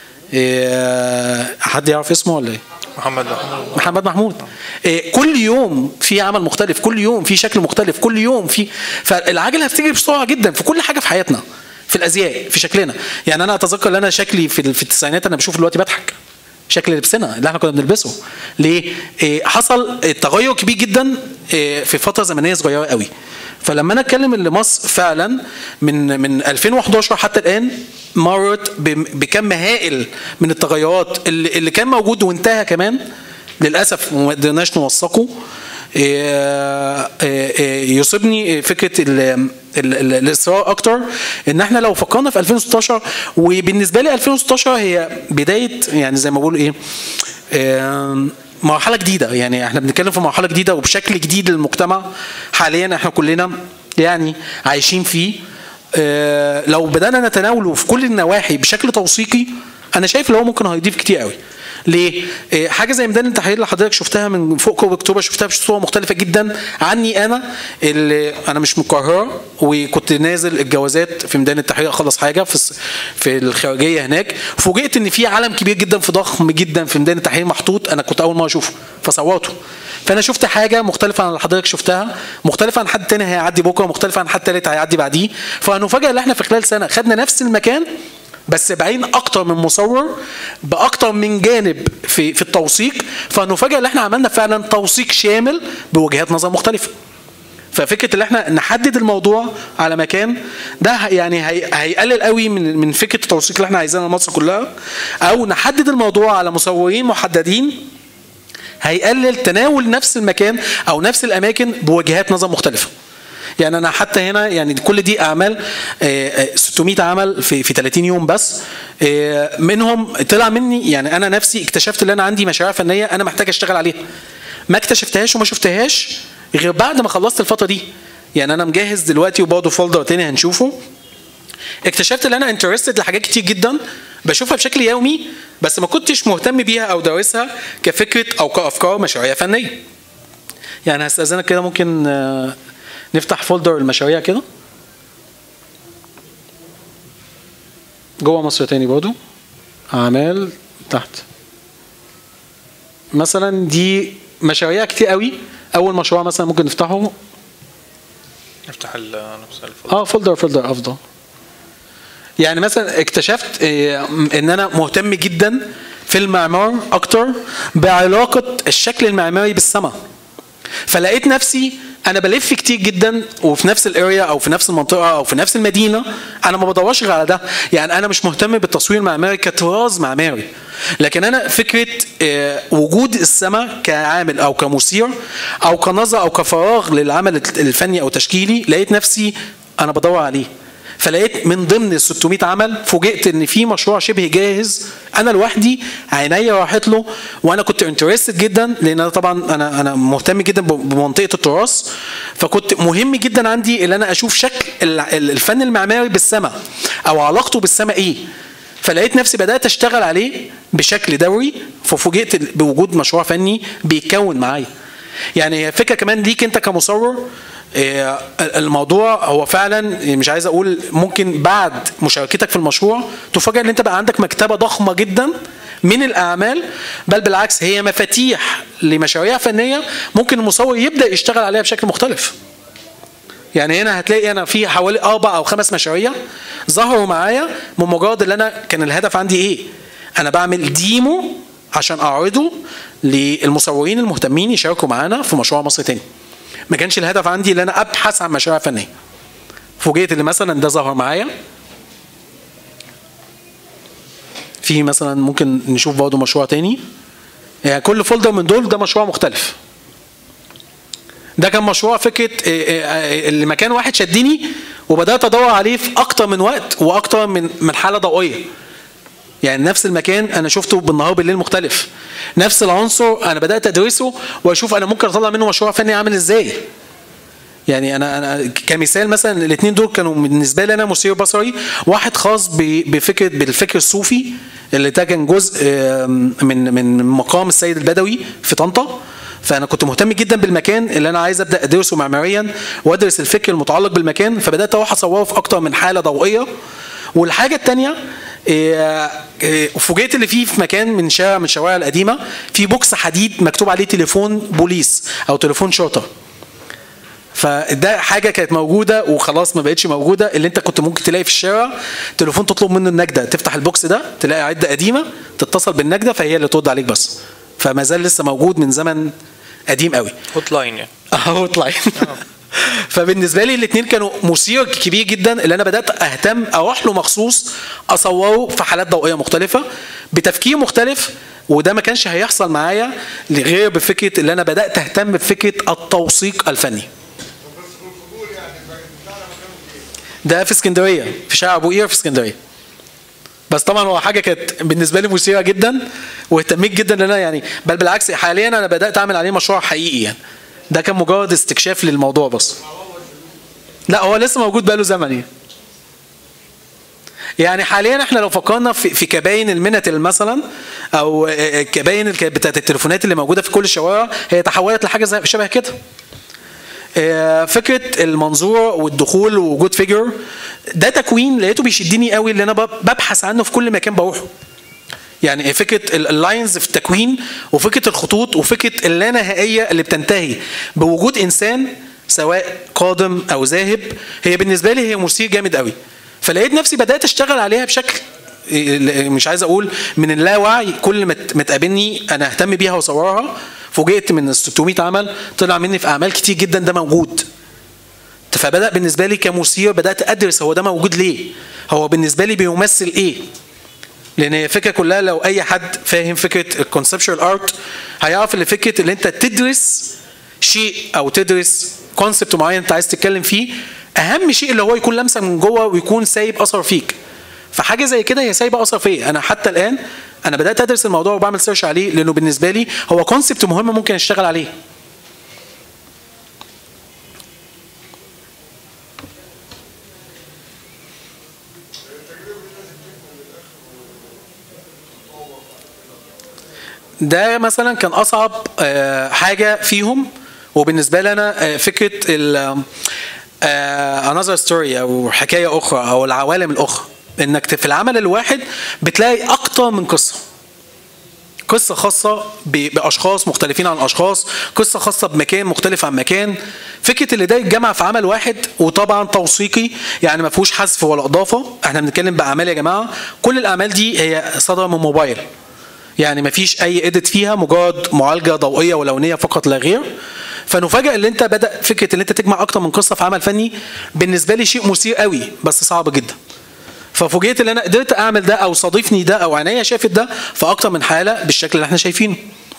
حد يعرف اسمه ولا ايه؟ محمد محمود. كل يوم في عمل مختلف، كل يوم في شكل مختلف، كل يوم في فالعجله هتجري بسرعه جدا في كل حاجه في حياتنا، في الازياء، في شكلنا. يعني انا اتذكر ان انا شكلي في التسعينات انا بشوف دلوقتي بضحك شكل لبسنا اللي احنا كنا بنلبسه. ليه؟ حصل تغير كبير جدا في فتره زمنيه صغيره قوي. فلما انا اتكلم ان مصر فعلا من 2011 حتى الان مرت بكم هائل من التغيرات اللي كان موجود وانتهى كمان للاسف وما قدرناش نوثقه. يصيبني فكره الاصرار اكتر ان احنا لو فكرنا في 2016 وبالنسبه لي 2016 هي بدايه يعني زي ما بقول ايه مرحله جديده. يعني احنا بنتكلم في مرحله جديده وبشكل جديد للمجتمع حاليا احنا كلنا يعني عايشين فيه. لو بدانا نتناوله في كل النواحي بشكل توثيقي انا شايف ان هو ممكن هيضيف كتير قوي. ليه؟ حاجه زي ميدان التحرير اللي حضرتك شفتها من فوق كوبري اكتوبر شفتها بصوره مختلفه جدا عني. انا مش من القاهره وكنت نازل الجوازات في ميدان التحرير اخلص حاجه في الخارجيه هناك، فوجئت ان في علم كبير جدا في ضخم جدا في ميدان التحرير محطوط. انا كنت اول مره اشوفه فصورته. فانا شفت حاجه مختلفه عن اللي حضرتك شفتها، مختلفه عن حد تاني هيعدي بكره، مختلفه عن حد تالت هيعدي بعديه. فنفاجئ ان احنا في خلال سنه خدنا نفس المكان بس بعين اكتر من مصور باكتر من جانب في التوثيق. فنفاجئ ان احنا عملنا فعلا توثيق شامل بوجهات نظر مختلفه. ففكره ان احنا نحدد الموضوع على مكان ده يعني هيقلل قوي من فكره التوثيق اللي احنا عايزينها لمصر كلها، او نحدد الموضوع على مصورين محددين هيقلل تناول نفس المكان او نفس الاماكن بوجهات نظر مختلفه. يعني انا حتى هنا يعني كل دي اعمال 600 عمل في 30 يوم بس، منهم طلع مني يعني انا نفسي اكتشفت ان انا عندي مشاريع فنيه انا محتاج اشتغل عليها، ما اكتشفتهاش وما شفتهاش غير بعد ما خلصت الفتره دي. يعني انا مجهز دلوقتي وبرضه فولدر تاني هنشوفه، اكتشفت ان انا انترستد لحاجات كتير جدا بشوفها بشكل يومي بس ما كنتش مهتم بيها او دارسها كفكره او كافكار مشاريع فنيه. يعني هستاذنك كده ممكن نفتح فولدر المشاريع كده جوه مصر تاني برضو، اعمال تحت مثلا دي مشاريع كتير قوي. اول مشروع مثلا ممكن نفتحه، نفتح نفس الفولدر. فولدر افضل. يعني مثلا اكتشفت ان انا مهتم جدا في المعمار اكتر بعلاقه الشكل المعماري بالسماء، فلقيت نفسي انا بلف كتير جدا وفي نفس الاريا او في نفس المنطقه او في نفس المدينه، انا ما بدورش غير على ده. يعني انا مش مهتم بالتصوير المعماري كطراز معماري، لكن انا فكره وجود السماء كعامل او كمثير او كنظر او كفراغ للعمل الفني او تشكيلي لقيت نفسي انا بدور عليه. فلقيت من ضمن ال 600 عمل فوجئت ان في مشروع شبه جاهز انا لوحدي عينيا راحت له، وانا كنت انترستد جدا لان انا طبعا انا مهتم جدا بمنطقه التراث، فكنت مهم جدا عندي ان انا اشوف شكل الفن المعماري بالسماء او علاقته بالسماء ايه. فلقيت نفسي بدات اشتغل عليه بشكل دوري، ففوجئت بوجود مشروع فني بيتكون معايا. يعني فكره كمان ليك انت كمصور، الموضوع هو فعلا مش عايز اقول ممكن بعد مشاركتك في المشروع تفاجئ ان انت بقى عندك مكتبه ضخمه جدا من الاعمال، بل بالعكس هي مفاتيح لمشاريع فنيه ممكن المصور يبدا يشتغل عليها بشكل مختلف. يعني هنا هتلاقي انا في حوالي 4 أو 5 مشاريع ظهروا معايا من مجرد ان انا كان الهدف عندي ايه؟ انا بعمل ديمو عشان اعرضه للمصورين المهتمين يشاركوا معانا في مشروع مصر تاني. ما كانش الهدف عندي ان انا ابحث عن مشاريع فنيه. فوجئت ان مثلا ده ظهر معايا. في مثلا ممكن نشوف برضه مشروع تاني، يعني كل فولدر من دول ده مشروع مختلف. ده كان مشروع فكره اللي مكان واحد شدني وبدات ادور عليه في اكتر من وقت واكتر من حاله ضوئيه. يعني نفس المكان انا شفته بالنهار بالليل مختلف، نفس العنصر انا بدات ادرسه واشوف انا ممكن اطلع منه مشروع فني عامل ازاي. يعني انا كمثال مثلا الاثنين دول كانوا بالنسبه لي انا مثير بصري، واحد خاص بالفكر الصوفي اللي ده كان جزء من مقام السيد البدوي في طنطا، فانا كنت مهتم جدا بالمكان اللي انا عايز ابدا ادرسه معماريا وادرس الفكر المتعلق بالمكان، فبدات اروح اصوره في اكتر من حاله ضوئيه. والحاجه الثانيه فوجئت اللي فيه في مكان من شارع من الشوارع القديمه في بوكس حديد مكتوب عليه تليفون بوليس او تليفون شرطه. فده حاجه كانت موجوده وخلاص ما بقتش موجوده، اللي انت كنت ممكن تلاقي في الشارع تليفون تطلب منه النجده، تفتح البوكس ده تلاقي عده قديمه تتصل بالنجده فهي اللي ترد عليك بس. فما زال لسه موجود من زمن قديم قوي. هوت لاين يعني. هوت لاين. فبالنسبه لي الاثنين كانوا مثير كبير جدا اللي انا بدات اهتم اروح له مخصوص اصوره في حالات ضوئيه مختلفه بتفكير مختلف، وده ما كانش هيحصل معايا غير بفكره اللي انا بدات اهتم بفكره التوثيق الفني. ده في اسكندريه في شارع ابو قير في اسكندريه. بس طبعا هو حاجه كانت بالنسبه لي مثيره جدا واهتميت جدا ان انا يعني بل بالعكس حاليا انا بدات اعمل عليه مشروع حقيقي. يعني ده كان مجرد استكشاف للموضوع بس. لا هو لسه موجود بقاله زمن. يعني حاليا احنا لو فكرنا في كباين الميناتل مثلا او كباين بتاعت التليفونات اللي موجوده في كل الشوارع هي تحولت لحاجه شبه كده. فكره المنظور والدخول ووجود فيجر ده تكوين لقيته بيشدني قوي اللي انا ببحث عنه في كل مكان بروحه. يعني فكره اللاينز في التكوين وفكره الخطوط وفكره اللانهائيه اللي بتنتهي بوجود انسان سواء قادم او ذاهب، هي بالنسبه لي هي مثير جامد قوي. فلقيت نفسي بدات اشتغل عليها بشكل مش عايز اقول من اللاوعي، كل ما تقابلني انا اهتم بيها واصورها. فوجئت من ال 600 عمل طلع مني في اعمال كتير جدا ده موجود فبدا بالنسبه لي كمثير، بدات ادرس هو ده موجود ليه، هو بالنسبه لي بيمثل ايه. لان الفكره كلها لو اي حد فاهم فكره الكونسبشوال ارت هيعرف ان فكره ان انت تدرس شيء او تدرس كونسبت معين انت عايز تتكلم فيه، اهم شيء اللي هو يكون لمسه من جوه ويكون سايب اثر فيك. فحاجه زي كده هي سايبه اثر فيا. انا حتى الان انا بدات ادرس الموضوع وبعمل سيرش عليه، لانه بالنسبه لي هو كونسبت مهم ممكن اشتغل عليه. ده مثلا كان اصعب حاجه فيهم، وبالنسبه لي انا فكره another story او حكايه اخرى او العوالم الاخرى، انك في العمل الواحد بتلاقي اكتر من قصه خاصه باشخاص مختلفين عن اشخاص، قصه خاصه بمكان مختلف عن مكان. فكره اللي ده يتجمع في عمل واحد، وطبعا توثيقي يعني ما فيهوش حذف ولا اضافه. احنا بنتكلم باعمال يا جماعه، كل الاعمال دي هي صادره من موبايل، يعني ما فيش اي اديت فيها، مجرد معالجه ضوئيه ولونيه فقط لا غير. فنفاجئ ان انت بدا فكره ان انت تجمع اكتر من قصه في عمل فني، بالنسبه لي شيء مثير قوي بس صعب جدا. ففوجئت ان انا قدرت اعمل ده، او صادفني ده، او عينيا شافت ده في اكتر من حاله بالشكل اللي احنا شايفينه.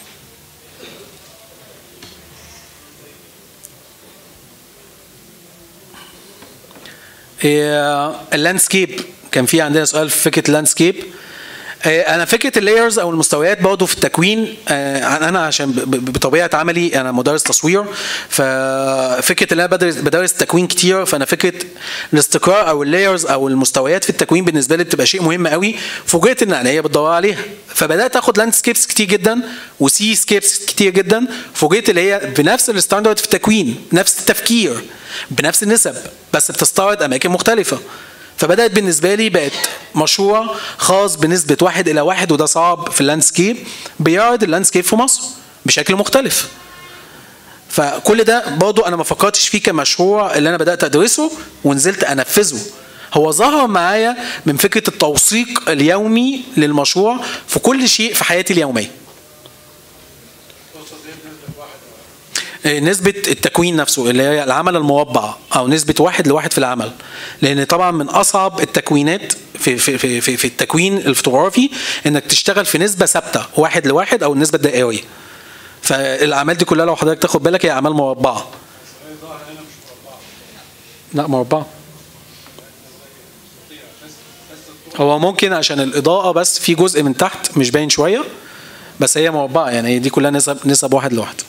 اللاندسكيب، كان في عندنا سؤال في فكره اللاندسكيب. انا فكره اللايرز او المستويات برضه في التكوين، انا عشان بطبيعه عملي انا مدرس تصوير، ففكره ان انا بدرس تكوين كتير، فانا فكره الاستقرار او اللايرز او المستويات في التكوين بالنسبه لي بتبقى شيء مهم قوي. فوجئت ان عينيا بتدور عليها، فبدات اخد لاندسكيبس كتير جدا وسي سكيبس كتير جدا. فوجئت اللي هي بنفس الستاندرد في التكوين، نفس التفكير، بنفس النسب، بس بتستعرض اماكن مختلفه. فبدأت بالنسبة لي بقت مشروع خاص بنسبة 1:1، وده صعب في اللاندسكيب، بيعرض اللاندسكيب في مصر بشكل مختلف. فكل ده برضو أنا ما فكرتش فيه كمشروع اللي أنا بدأت أدرسه ونزلت أنفذه، هو ظهر معايا من فكرة التوثيق اليومي للمشروع في كل شيء في حياتي اليومية. نسبة التكوين نفسه اللي هي العمل المربع، أو نسبة 1:1 في العمل، لأن طبعا من أصعب التكوينات في التكوين الفوتوغرافي إنك تشتغل في نسبة ثابتة 1:1 أو النسبة الدائرية. فالأعمال دي كلها لو حضرتك تاخد بالك هي أعمال مربعة. لا مربعة. هو ممكن عشان الإضاءة بس في جزء من تحت مش باين شوية، بس هي مربعة، يعني دي كلها نسب 1:1.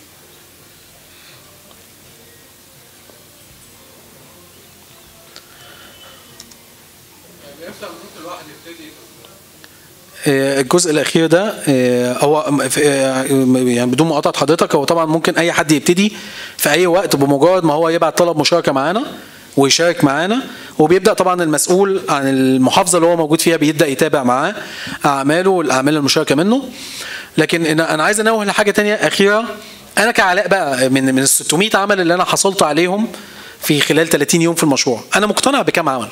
الجزء الاخير ده هو يعني بدون مقاطعه حضرتك، هو طبعا ممكن اي حد يبتدي في اي وقت بمجرد ما هو يبعت طلب مشاركه معانا ويشارك معانا، وبيبدا طبعا المسؤول عن المحافظه اللي هو موجود فيها بيبدا يتابع معاه اعماله والاعمال المشاركه منه. لكن انا عايز انوه لحاجه تانية اخيره. انا كعلاء بقى من ال 600 عمل اللي انا حصلت عليهم في خلال 30 يوم في المشروع، انا مقتنع بكم عمل.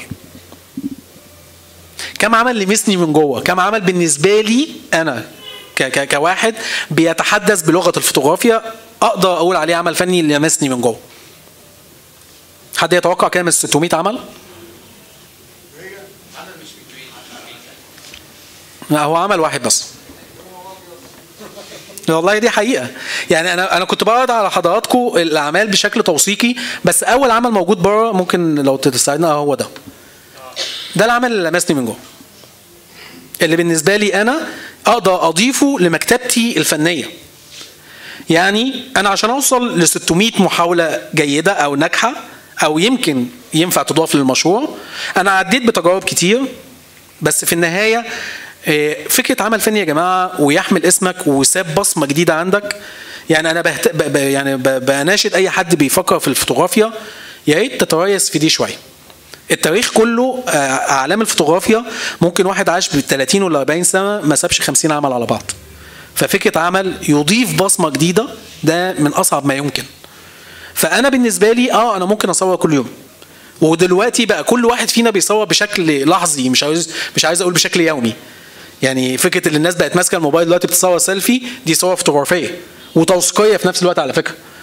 كم عمل لمسني من جوه، كم عمل بالنسبه لي انا كواحد بيتحدث بلغه الفوتوغرافيا اقدر اقول عليه عمل فني اللي لمسني من جوه. حد يتوقع كام من 600 عمل؟ لا هو عمل واحد بس. والله دي حقيقه. يعني انا كنت بعرض على حضراتكم الاعمال بشكل توثيقي، بس اول عمل موجود بره ممكن لو تساعدنا هو ده. ده العمل اللي لمسني من جوه، اللي بالنسبه لي انا اقدر اضيفه لمكتبتي الفنيه. يعني انا عشان اوصل ل 600 محاوله جيده او ناجحه او يمكن ينفع تضاف للمشروع، انا عديت بتجارب كتير، بس في النهايه فكره عمل فني يا جماعه ويحمل اسمك وساب بصمه جديده عندك. يعني انا يعني بناشد اي حد بيفكر في الفوتوغرافيا يا ريت تتريث في دي شويه. التاريخ كله اعلام الفوتوغرافيا ممكن واحد عاش ب 30 ولا 40 سنه ما سابش 50 عمل على بعض. ففكره عمل يضيف بصمه جديده ده من اصعب ما يمكن. فانا بالنسبه لي انا ممكن اصور كل يوم، ودلوقتي بقى كل واحد فينا بيصور بشكل لحظي، مش عايز اقول بشكل يومي. يعني فكره اللي الناس بقت ماسكه الموبايل دلوقتي بتصور سيلفي، دي صور فوتوغرافيه وتوثيقيه في نفس الوقت على فكره.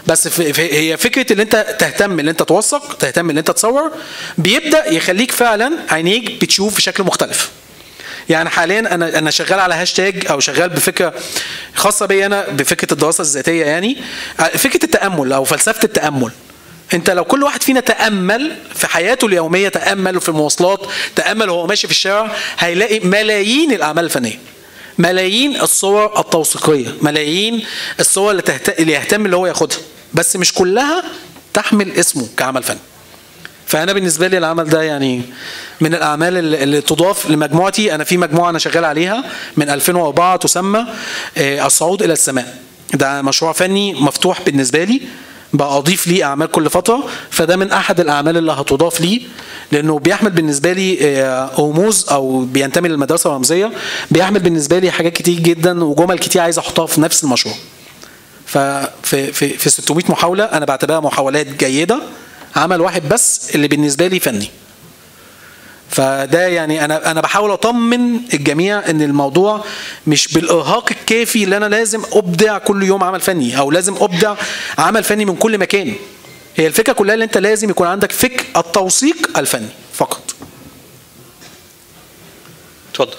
بس هي فكره ان انت تهتم ان انت توثق، تهتم ان انت تصور، بيبدا يخليك فعلا عينيك بتشوف بشكل مختلف. يعني حاليا انا شغال على هاشتاج او شغال بفكره خاصه بي انا بفكره الدراسه الذاتيه، يعني فكره التامل او فلسفه التامل. انت لو كل واحد فينا تامل في حياته اليوميه، تامل في المواصلات، تامل وهو ماشي في الشارع، هيلاقي ملايين الاعمال الفنيه، ملايين الصور التوثيقيه، ملايين الصور اللي يهتم اللي هو ياخدها، بس مش كلها تحمل اسمه كعمل فني. فانا بالنسبه لي العمل ده يعني من الاعمال اللي تضاف لمجموعتي. انا في مجموعه انا شغال عليها من 2004 تسمى الصعود الى السماء. ده مشروع فني مفتوح بالنسبه لي، بضيف ليه اعمال كل فتره، فده من احد الاعمال اللي هتضاف ليه، لانه بيحمل بالنسبه لي رموز او بينتمي للمدرسه الرمزيه، بيحمل بالنسبه لي حاجات كتير جدا وجمل كتير عايز احطها في نفس المشروع. في 600 محاوله انا بعتبرها محاولات جيده، عمل واحد بس اللي بالنسبه لي فني. فده يعني انا بحاول اطمن الجميع ان الموضوع مش بالارهاق الكافي اللي انا لازم ابدع كل يوم عمل فني او لازم ابدع عمل فني من كل مكان. هي الفكره كلها اللي انت لازم يكون عندك فكر التوثيق الفني فقط. اتفضل.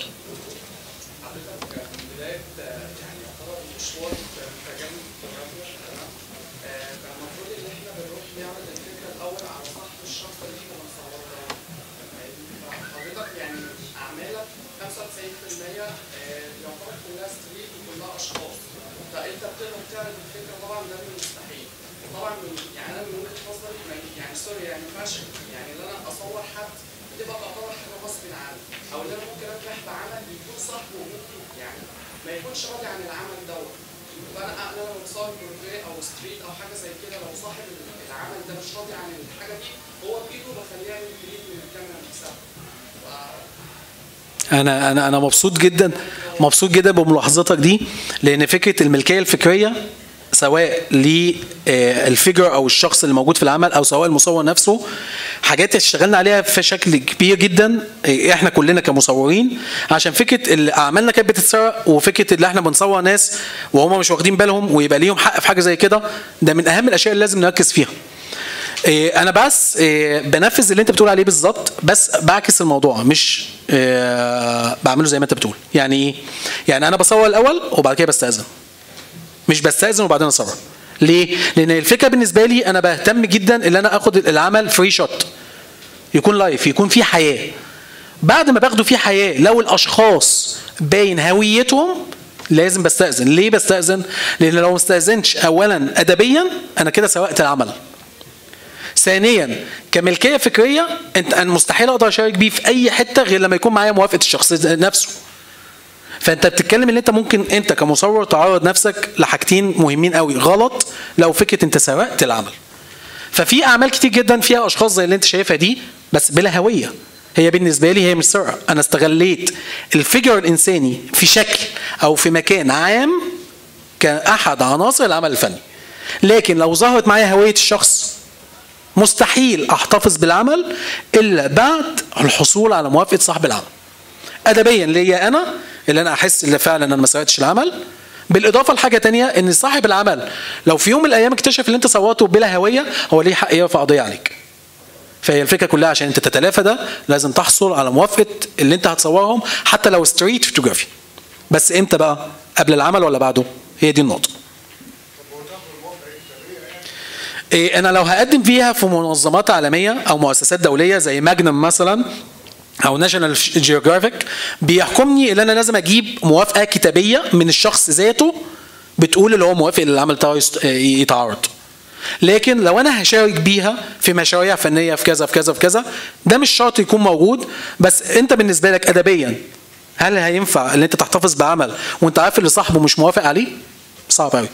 انا مبسوط جدا بملاحظتك دي، لان فكره الملكيه الفكريه سواء للفيجر او الشخص اللي موجود في العمل او سواء المصور نفسه، حاجات اشتغلنا عليها في شكل كبير جدا احنا كلنا كمصورين، عشان فكره اعمالنا كانت بتتسرق، وفكره اللي احنا بنصور ناس وهم مش واخدين بالهم ويبقى ليهم حق في حاجه زي كده، ده من اهم الاشياء اللي لازم نركز فيها. انا بس بنفذ اللي انت بتقول عليه بالظبط، بس بعكس الموضوع، مش بعمله زي ما انت بتقول. يعني ايه؟ يعني انا بصور الاول وبعد كده بستأذن، مش بستأذن وبعدين اصور. ليه؟ لان الفكره بالنسبه لي انا بهتم جدا ان انا اخد العمل فري شوت، يكون لايف، يكون فيه حياه. بعد ما باخده فيه حياه، لو الاشخاص باين هويتهم لازم بستأذن. ليه بستأذن؟ لان لو ما استأذنتش اولا ادبيا انا كده سرقت العمل. ثانيا كملكيه فكريه انا مستحيل اقدر اشارك بيه في اي حته غير لما يكون معايا موافقه الشخص نفسه. فانت بتتكلم ان انت ممكن انت كمصور تعرض نفسك لحاجتين مهمين قوي غلط لو فكره انت سرقت العمل. ففي اعمال كتير جدا فيها اشخاص زي اللي انت شايفها دي بس بلا هويه. هي بالنسبه لي هي مش سرقه، انا استغليت الفيجر الانساني في شكل او في مكان عام كاحد عناصر العمل الفني. لكن لو ظهرت معايا هويه الشخص مستحيل احتفظ بالعمل الا بعد الحصول على موافقه صاحب العمل. ادبيا ليا انا اللي انا احس ان فعلا انا ما سرقتش العمل، بالاضافه لحاجه تانية ان صاحب العمل لو في يوم من الايام اكتشف ان انت صورته بلا هويه هو ليه حق يرفع قضيه عليك. فهي الفكره كلها عشان انت تتلافى ده لازم تحصل على موافقه اللي انت هتصورهم حتى لو ستريت فوتوغرافي. بس امتى بقى؟ قبل العمل ولا بعده؟ هي دي النقطه. انا لو هقدم فيها في منظمات عالميه او مؤسسات دوليه زي ماجنم مثلا او ناشونال جيوغرافيك، بيحكمني ان انا لازم اجيب موافقه كتابيه من الشخص ذاته بتقول اللي هو موافق للعمل بتاعه يتعرض. لكن لو انا هشارك بيها في مشاريع فنيه في كذا في كذا في كذا، ده مش شرط يكون موجود. بس انت بالنسبه لك ادبيا هل هينفع ان انت تحتفظ بعمل وانت عارف اللي صاحبه مش موافق عليه؟ صعب قوي.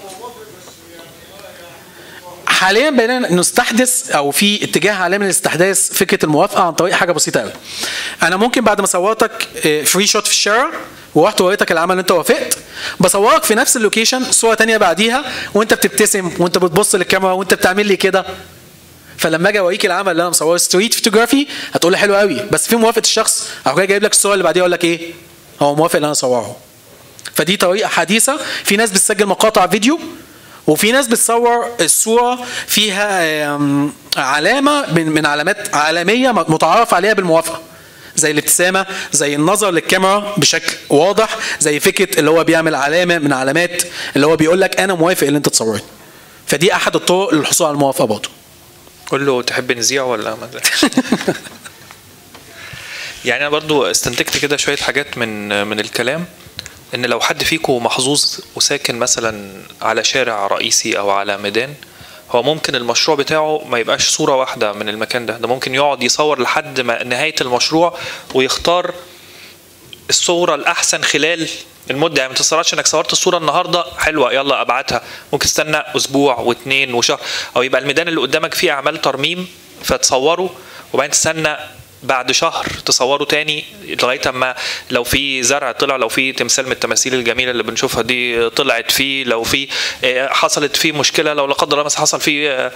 حاليا بقينا نستحدث او في اتجاه عالمي لاستحداث فكره الموافقه عن طريق حاجه بسيطه قوي. انا ممكن بعد ما صورتك فري شوت في الشارع ورحت وريتك العمل اللي انت وافقت، بصورك في نفس اللوكيشن صوره ثانيه بعديها وانت بتبتسم وانت بتبص للكاميرا وانت بتعمل لي كده. فلما اجي اوريك العمل اللي انا مصوره ستريت فوتوغرافي هتقول لي حلو قوي، بس في موافقه الشخص اروح جايب لك الصوره اللي بعديها اقول لك ايه؟ هو موافق ان انا اصوره. فدي طريقه حديثه. في ناس بتسجل مقاطع فيديو وفي ناس بتصور الصوره فيها علامه من علامات عالميه متعارف عليها بالموافقه، زي الابتسامه، زي النظر للكاميرا بشكل واضح، زي فكره اللي هو بيعمل علامه من علامات اللي هو بيقول لك انا موافق اللي انت تصورني. فدي احد الطرق للحصول على الموافقه برضه. قول له تحب نذيع ولا ما يعني انا برضو استنتجت كده شويه حاجات من الكلام، ان لو حد فيكم محظوظ وساكن مثلا على شارع رئيسي او على ميدان، هو ممكن المشروع بتاعه ما يبقاش صوره واحده من المكان ده ممكن يقعد يصور لحد ما نهايه المشروع ويختار الصوره الاحسن خلال المده. يعني ما تستغربش انك صورت الصوره النهارده حلوه يلا ابعتها، ممكن تستنى اسبوع واثنين وشهر، او يبقى الميدان اللي قدامك فيه اعمال ترميم فتصوره وبعدين تستنى بعد شهر تصوروا تاني لغايه اما لو في زرع طلع، لو في تمثال من التماثيل الجميله اللي بنشوفها دي طلعت فيه، لو في حصلت فيه مشكله، لو لا قدر الله مثلا حصل فيه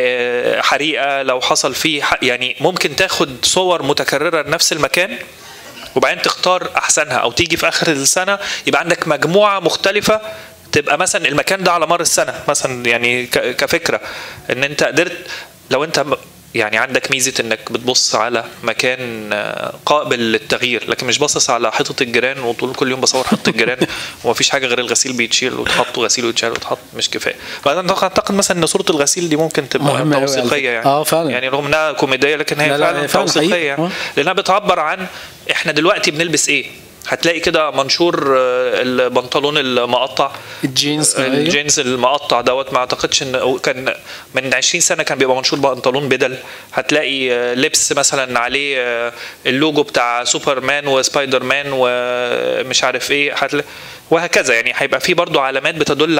حريقه، لو حصل فيه يعني ممكن تاخد صور متكرره لنفس المكان وبعدين تختار احسنها، او تيجي في اخر السنه يبقى عندك مجموعه مختلفه تبقى مثلا المكان ده على مر السنه مثلا. يعني كفكره ان انت قدرت لو انت يعني عندك ميزه انك بتبص على مكان قابل للتغيير، لكن مش باصص على حيطه الجيران وطول كل يوم بصور حيطه الجيران ومفيش حاجه غير الغسيل بيتشيل وتحط وغسيل ويتشال وتحط، مش كفايه. فانا اعتقد مثلا ان صوره الغسيل دي ممكن تبقى توثيقيه يعني. فعلا. يعني رغم انها كوميديه لكن هي فعلا توثيقيه يعني. لانها بتعبر عن احنا دلوقتي بنلبس ايه. هتلاقي كده منشور البنطلون المقطع، الجينز المقطع دوت، ما اعتقدش ان كان من 20 سنه كان بيبقى منشور بنطلون بدل. هتلاقي لبس مثلا عليه اللوجو بتاع سوبرمان وسبايدر مان ومش عارف ايه، وهكذا. يعني هيبقى في برضو علامات بتدل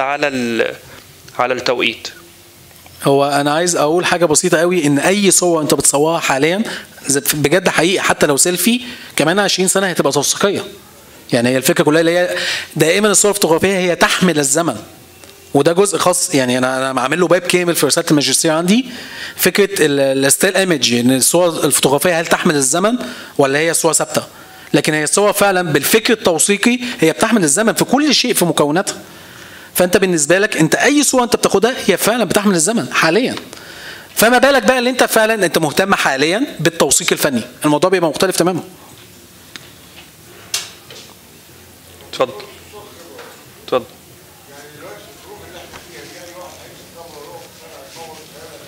على التوقيت. هو انا عايز اقول حاجه بسيطه قوي، ان اي صور انت بتصورها حاليا بجد حقيقي حتى لو سيلفي كمان 20 سنه هتبقى توثيقيه. يعني هي الفكره كلها اللي هي دائما الصور الفوتوغرافيه هي تحمل الزمن، وده جزء خاص. يعني انا عامل له باب كامل في رساله الماجستير عندي، فكره الستيل ايمج، ان الصور الفوتوغرافيه هل تحمل الزمن ولا هي صور ثابته. لكن هي الصور فعلا بالفكر التوثيقي هي بتحمل الزمن في كل شيء في مكوناتها. فانت بالنسبه لك انت اي صوره انت بتاخدها هي فعلا بتحمل الزمن حاليا. فما بالك بقى اللي انت فعلا انت مهتم حاليا بالتوثيق الفني، الموضوع بيبقى مختلف تماما. اتفضل. يعني دلوقتي الظروف اللي احنا فيها دي اي واحد عايز يصور روح يصور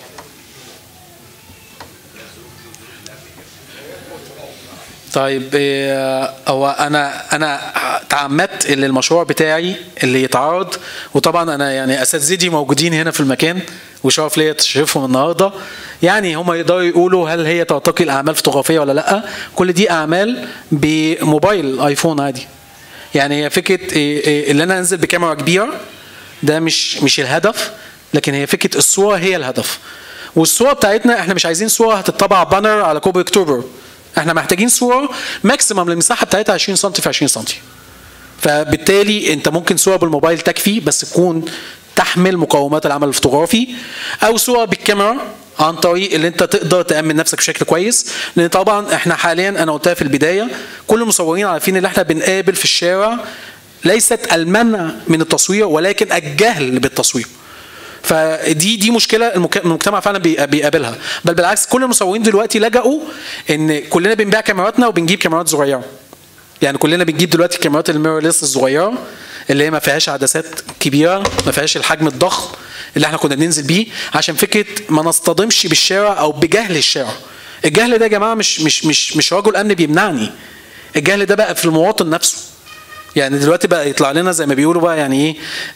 طيب هو انا تعمدت ان المشروع بتاعي اللي يتعرض، وطبعا انا يعني اساتذتي موجودين هنا في المكان وشرف ليا تشرفهم النهارده، يعني هم يقدروا يقولوا هل هي ترتقي الاعمال فوتوغرافيه ولا لا. كل دي اعمال بموبايل ايفون عادي. يعني هي فكره اللي انا انزل بكاميرا كبيره ده مش الهدف، لكن هي فكره الصوره هي الهدف. والصوره بتاعتنا احنا مش عايزين صوره هتطبع بانر على كوبري اكتوبر، احنا محتاجين صوره ماكسيمم للمساحه بتاعتها 20 سم في 20 سم. فبالتالي انت ممكن صوره بالموبايل تكفي بس تكون تحمل مقومات العمل الفوتوغرافي، او صوره بالكاميرا عن طريق اللي انت تقدر تامن نفسك بشكل كويس. لان طبعا احنا حاليا انا قلتها في البدايه كل المصورين عارفين ان احنا بنقابل في الشارع ليست المنع من التصوير ولكن الجهل بالتصوير. فدي مشكله المجتمع فعلا بيقابلها، بل بالعكس كل المصورين دلوقتي لجأوا ان كلنا بنبيع كاميراتنا وبنجيب كاميرات صغيره. يعني كلنا بنجيب دلوقتي الكاميرات الميرورلس الصغيره اللي هي ما فيهاش عدسات كبيره، ما فيهاش الحجم الضخم اللي احنا كنا بننزل بيه، عشان فكره ما نصطدمش بالشارع او بجهل الشارع. الجهل ده يا جماعه مش رجل امن بيمنعني، الجهل ده بقى في المواطن نفسه. يعني دلوقتي بقى يطلع لنا زي ما بيقولوا بقى يعني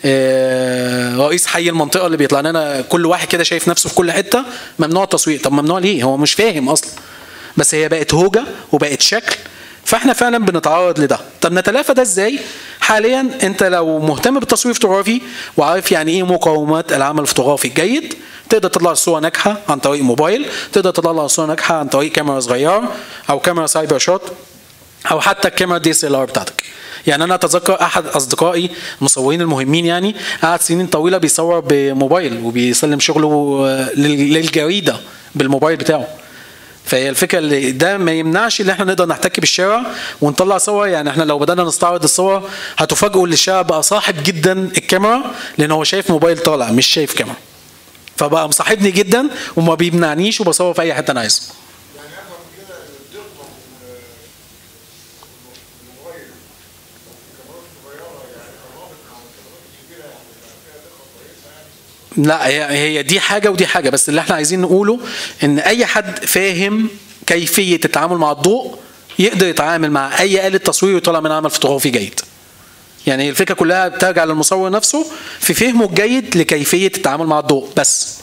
ايه رئيس حي المنطقه اللي بيطلع لنا كل واحد كده شايف نفسه في كل حته ممنوع التصوير. طب ممنوع ليه؟ هو مش فاهم اصلا، بس هي بقت هوجه وبقت شكل. فاحنا فعلا بنتعرض لده. طب نتلافى ده ازاي؟ حاليا انت لو مهتم بالتصوير الفوتوغرافي وعارف يعني ايه مقومات العمل الفوتوغرافي الجيد، تقدر تطلع صوره ناجحه عن طريق موبايل، تقدر تطلع صوره ناجحه عن طريق كاميرا صغيره او كاميرا سايبر شوت او حتى الكاميرا DSLR بتاعتك. يعني انا اتذكر احد اصدقائي المصورين المهمين يعني قعد سنين طويله بيصور بموبايل وبيسلم شغله للجريده بالموبايل بتاعه. فهي الفكره اللي ده ما يمنعش ان احنا نقدر نحتك بالشارع ونطلع صور. يعني احنا لو بدانا نستعرض الصور هتفاجئوا ان الشارع بقى صاحب جدا الكاميرا، لان هو شايف موبايل طالع مش شايف كاميرا، فبقى مصاحبني جدا وما بيمنعنيش وبصور في اي حته انا عايزه. يعني افهم كده ان الدقه في الموبايل او في الكاميرات الصغيره يعني قربت مع الكاميرات الكبيره، يعني بقى فيها دقه كويسه يعني. لا هي دي حاجه ودي حاجه، بس اللي احنا عايزين نقوله ان اي حد فاهم كيفيه التعامل مع الضوء يقدر يتعامل مع اي آلة تصوير ويطلع منها عمل فوتوغرافي جيد. يعني الفكره كلها بترجع للمصور نفسه في فهمه الجيد لكيفيه التعامل مع الضوء بس.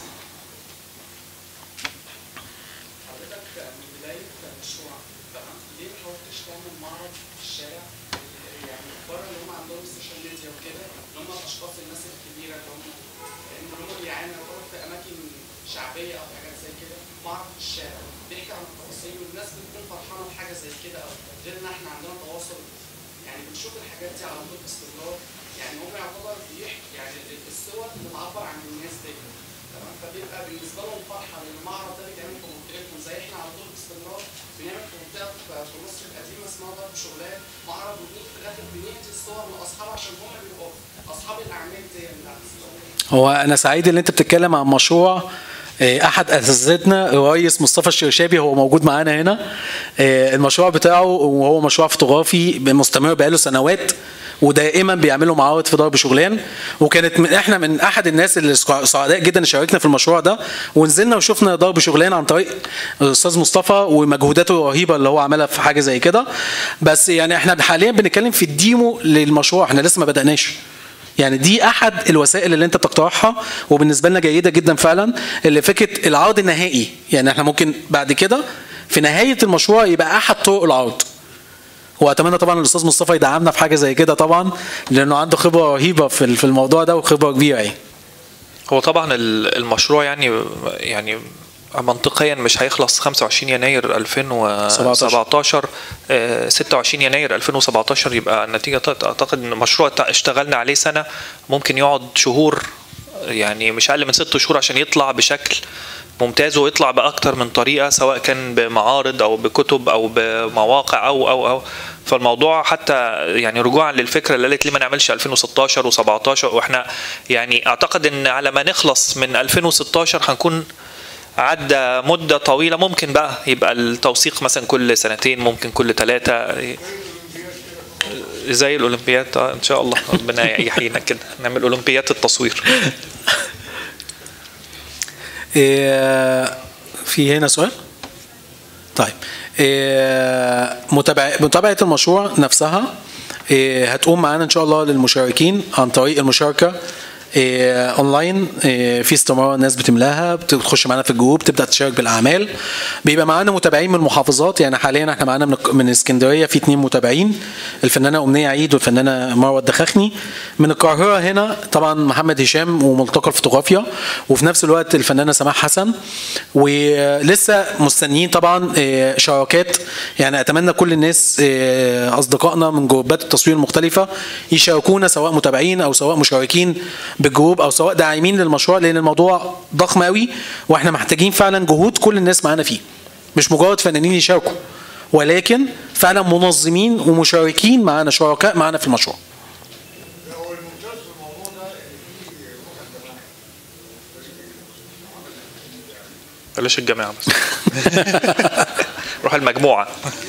حضرتك من بداية المشروع تمام، ليه ما حاولتش تعمل معرض في الشارع يعني بره اللي هم عندهم السوشيال ميديا وكده، اللي هم الأشخاص الناس الكبيرة اللي هم بيعانوا يعتبر في أماكن شعبية أو حاجات زي كده، معرض في الشارع بيحكي عن التفاصيل والناس بتكون فرحانة بحاجة زي كده، أو غير إن إحنا عندنا تواصل يعني بنشوف الحاجات دي على طول باستمرار. يعني هو يعتبر بيحكي يعني الصور اللي بتعبر عن الناس دي تمام، فبيبقى بالنسبه لهم فرحه لان المعرض ده بيتعمل في منطقتهم زي احنا على طول باستمرار بنعمل في منطقه في مصر القديمه اسمها ضرب شغلان معرض وجود، في الاخر بنهدي الصور لاصحابها عشان هم بيبقوا اصحاب الاعمال دي بتاعت الصور. هو انا سعيد ان انت بتتكلم عن مشروع احد اساتذتنا الرئيس مصطفى الشرشابي، هو موجود معانا هنا. المشروع بتاعه وهو مشروع فوتوغرافي مستمر بقاله سنوات، ودائما بيعملوا معارض في ضرب شغلان، وكانت احنا من احد الناس اللي سعداء جدا شاركنا في المشروع ده، ونزلنا وشفنا ضرب شغلان عن طريق الاستاذ مصطفى ومجهوداته الرهيبه اللي هو عملها في حاجه زي كده. بس يعني احنا حاليا بنتكلم في الديمو للمشروع، احنا لسه ما بدأناش. يعني دي احد الوسائل اللي انت بتقترحها وبالنسبه لنا جيده جدا فعلا، اللي فكره العرض النهائي. يعني احنا ممكن بعد كده في نهايه المشروع يبقى احد طرق العرض، واتمنى طبعا الاستاذ مصطفى يدعمنا في حاجه زي كده طبعا، لانه عنده خبره رهيبه في الموضوع ده وخبره كبيره يعني. هو طبعا المشروع يعني منطقيا مش هيخلص 25 يناير 2017. 26 يناير 2017 يبقى النتيجه. اعتقد ان المشروع اشتغلنا عليه سنه، ممكن يقعد شهور، يعني مش اقل من 6 شهور عشان يطلع بشكل ممتاز، ويطلع باكتر من طريقه، سواء كان بمعارض او بكتب او بمواقع او فالموضوع حتى يعني رجوعا للفكره اللي قالت ليه ما نعملش 2016 و17، واحنا يعني اعتقد ان على ما نخلص من 2016 هنكون عدى مده طويله. ممكن بقى يبقى التوثيق مثلا كل سنتين، ممكن كل 3 زي الاولمبياد. ان شاء الله ربنا يحيينا كده نعمل اولمبياد التصوير. في هنا سؤال؟ طيب متابعة المشروع نفسها هتقوم معانا ان شاء الله للمشاركين عن طريق المشاركة اونلاين. في استمارة الناس بتملاها، بتخش معانا في الجروب، تبدا تشارك بالاعمال. بيبقى معانا متابعين من المحافظات، يعني حاليا احنا معانا من اسكندريه في 2 متابعين، الفنانه امنيه عيد والفنانه مروه الدخخني. من القاهره هنا طبعا محمد هشام وملتقى الفوتوغرافيا، وفي نفس الوقت الفنانه سماح حسن. ولسه مستنيين طبعا شراكات، يعني اتمنى كل الناس اصدقائنا من جروبات التصوير المختلفه يشاركونا، سواء متابعين او سواء مشاركين بالجروب او سواء داعمين للمشروع، لان الموضوع ضخم قوي واحنا محتاجين فعلا جهود كل الناس معانا فيه، مش مجرد فنانين يشاركوا، ولكن فعلا منظمين ومشاركين معانا، شركاء معانا في المشروع. هو الممتاز في الموضوع ده ان في روح الجماعه. بلاش الجامعه بس روح المجموعه.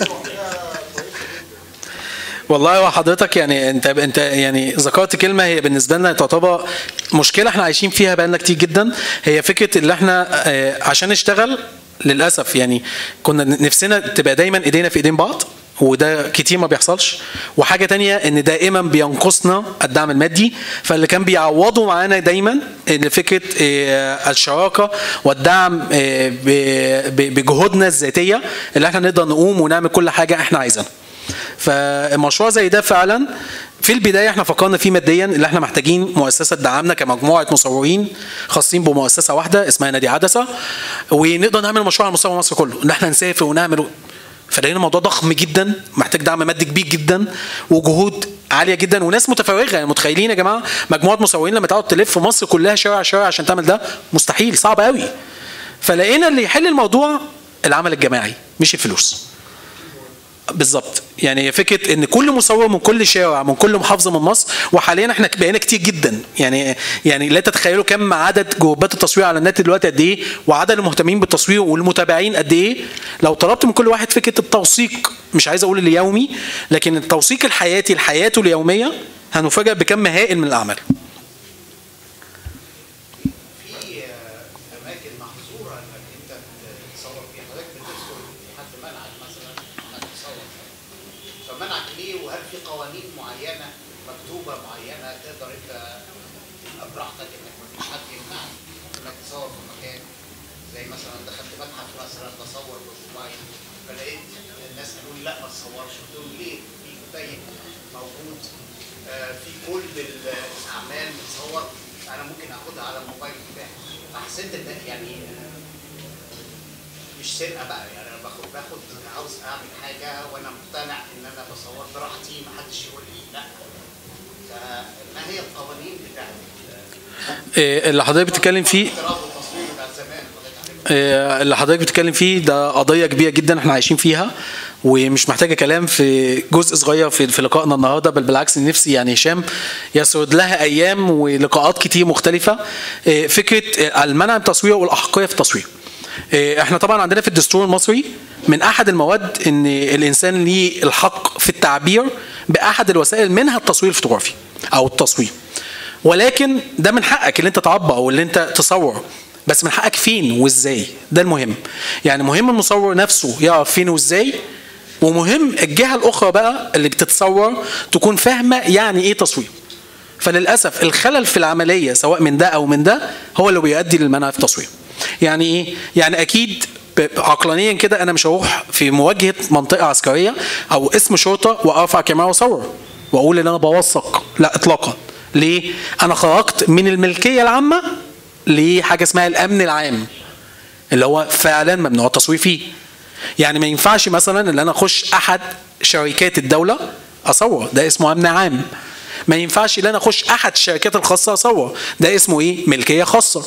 والله وحضرتك يعني انت يعني ذكرت كلمه هي بالنسبه لنا تعتبر مشكله احنا عايشين فيها بقالنا كتير جدا، هي فكره اللي احنا عشان نشتغل للاسف يعني كنا نفسنا تبقى دايما ايدينا في ايدين بعض، وده كتير ما بيحصلش. وحاجه تانية ان دائما بينقصنا الدعم المادي، فاللي كان بيعوضوا معانا دايما ان فكره الشراكه والدعم بجهودنا الذاتيه اللي احنا نقدر نقوم ونعمل كل حاجه احنا عايزينها. فمشروع زي ده فعلا في البدايه احنا فكرنا فيه ماديا، اللي احنا محتاجين مؤسسه تدعمنا كمجموعه مصورين خاصين بمؤسسه واحده اسمها نادي عدسه، ونقدر نعمل مشروع على مستوى مصر كله، ان احنا نسافر ونعمل. فلقينا الموضوع ضخم جدا، محتاج دعم مادي كبير جدا وجهود عاليه جدا وناس متفرغه. يعني متخيلين يا جماعه مجموعه مصورين لما تقعد تلف في مصر كلها شارع شارع عشان تعمل ده؟ مستحيل، صعب قوي. فلقينا اللي يحل الموضوع العمل الجماعي مش الفلوس. بالظبط. يعني فكره ان كل مصور من كل شارع من كل محافظه من مصر، وحاليا احنا بقينا كتير جدا، يعني لا تتخيلوا كم عدد جروبات التصوير على النت دلوقتي قد ايه، وعدد المهتمين بالتصوير والمتابعين قد ايه. لو طلبت من كل واحد فكره التوثيق، مش عايز اقول اليومي، لكن التوثيق الحياتي لحياته اليوميه، هنفاجئ بكم هائل من الاعمال. في كل الاعمال متصور، انا ممكن اخدها على الموبايل بتاعي. فحسيت ان يعني مش سرقه بقى، يعني انا باخد عاوز اعمل حاجه وانا مقتنع ان انا بصور براحتي، ما حدش يقول لي لا. فما هي القوانين بتاعتي؟ اللي حضرتك بتتكلم فيه، اللي حضرتك بتتكلم فيه ده قضيه كبيره جدا احنا عايشين فيها، ومش محتاجه كلام في جزء صغير في لقائنا النهارده، بل بالعكس نفسي يعني هشام يسرد لها ايام ولقاءات كتير مختلفه. فكره المنع من التصوير والاحقيه في التصوير. احنا طبعا عندنا في الدستور المصري من احد المواد ان الانسان ليه الحق في التعبير باحد الوسائل، منها التصوير الفوتوغرافي او التصوير. ولكن ده من حقك اللي انت تعبر او اللي انت تصور، بس من حقك فين وازاي، ده المهم. يعني مهم المصور نفسه يعرف فين وازاي، ومهم الجهه الاخرى بقى اللي بتتصور تكون فاهمه يعني ايه تصوير. فللاسف الخلل في العمليه سواء من ده او من ده هو اللي بيؤدي للمنع في التصوير. يعني ايه؟ يعني اكيد عقلانيا كده انا مش هروح في مواجهه منطقه عسكريه او اسم شرطه وارفع كاميرا واصور واقول ان انا بوثق، لا اطلاقا. ليه؟ انا خرجت من الملكيه العامه لحاجه اسمها الامن العام اللي هو فعلا ممنوع التصوير فيه. يعني ما ينفعش مثلا ان انا اخش احد شركات الدوله اصور، ده اسمه امن عام. ما ينفعش ان انا اخش احد الشركات الخاصه اصور، ده اسمه ايه؟ ملكيه خاصه.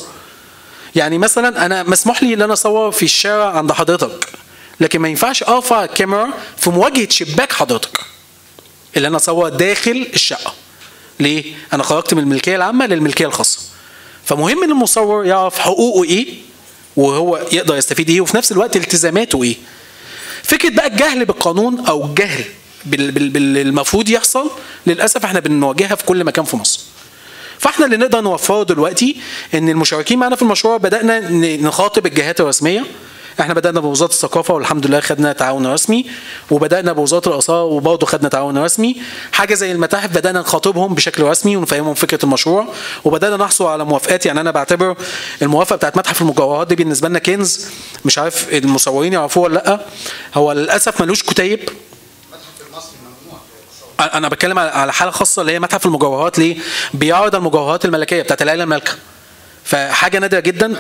يعني مثلا انا مسموح لي ان انا اصور في الشارع عند حضرتك، لكن ما ينفعش ارفع الكاميرا في مواجهه شباك حضرتك اللي انا اصور داخل الشقه. ليه؟ انا خرجت من الملكيه العامه للملكيه الخاصه. فمهم ان المصور يعرف حقوقه ايه وهو يقدر يستفيد ايه، وفي نفس الوقت التزاماته ايه. فكره بقى الجهل بالقانون او الجهل بالمفروض يحصل، للاسف احنا بنواجهها في كل مكان في مصر. فاحنا اللي نقدر نوفره دلوقتي ان المشاركين معنا في المشروع بدانا نخاطب الجهات الرسميه. احنا بدانا بوزاره الثقافه والحمد لله خدنا تعاون رسمي، وبدانا بوزاره الاثار وبرضه خدنا تعاون رسمي. حاجه زي المتاحف بدانا نخاطبهم بشكل رسمي ونفهمهم فكره المشروع، وبدانا نحصل على موافقات. يعني انا بعتبر الموافقه بتاعت متحف المجوهرات دي بالنسبه لنا كنز، مش عارف المصورين يعرفوه ولا لا. هو للاسف ملوش كتيب. انا بتكلم على حاله خاصه اللي هي متحف المجوهرات. ليه؟ بيعرض المجوهرات الملكيه بتاعت العائله المالكه، فحاجه نادره جدا.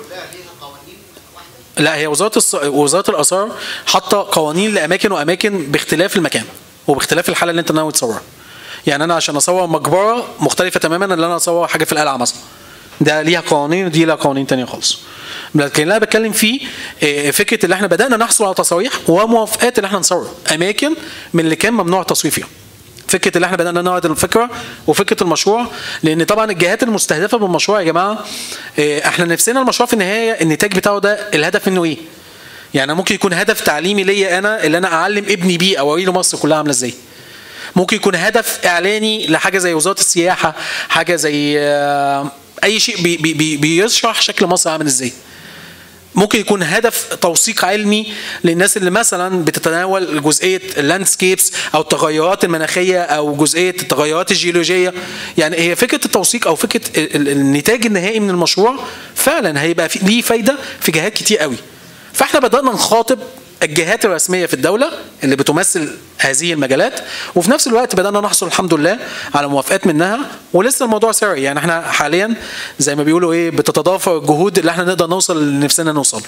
لا، هي وزاره الاثار حاطه قوانين لاماكن واماكن باختلاف المكان وباختلاف الحاله اللي انت ناوي تصورها. يعني انا عشان اصور مقبره مختلفه تماما ان انا اصور حاجه في القلعه مثلا، ده ليها قوانين ودي لها قوانين تانية خالص. لكن اللي انا بتكلم فيه فكره اللي احنا بدانا نحصل على تصاريح وموافقات اللي احنا نصور اماكن من اللي كان ممنوع التصوير فيها. فكره اللي احنا بدانا نعرض الفكره وفكره المشروع، لان طبعا الجهات المستهدفه بالمشروع يا جماعه احنا نفسنا المشروع في النهايه النتاج بتاعه ده الهدف منه ايه؟ يعني ممكن يكون هدف تعليمي ليا انا اللي انا اعلم ابني بيه او اوري له مصر كلها عامله ازاي. ممكن يكون هدف اعلاني لحاجه زي وزاره السياحه، حاجه زي اي شيء بيشرح شكل مصر عامل ازاي. ممكن يكون هدف توثيق علمي للناس اللي مثلا بتتناول جزئيه اللاندسكيبس او التغيرات المناخيه او جزئيه التغيرات الجيولوجيه. يعني هي فكره التوثيق او فكره النتاج النهائي من المشروع فعلا هيبقى ليه فايده في جهات كتير قوي. فاحنا بدانا نخاطب الجهات الرسميه في الدوله اللي بتمثل هذه المجالات، وفي نفس الوقت بدانا نحصل الحمد لله على موافقات منها، ولسه الموضوع سريع. يعني احنا حاليا زي ما بيقولوا ايه بتتضافر الجهود اللي احنا نقدر نوصل اللي نفسنا نوصل.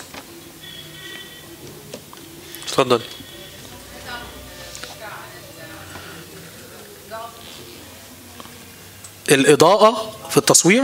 اتفضل. الاضاءه في التصوير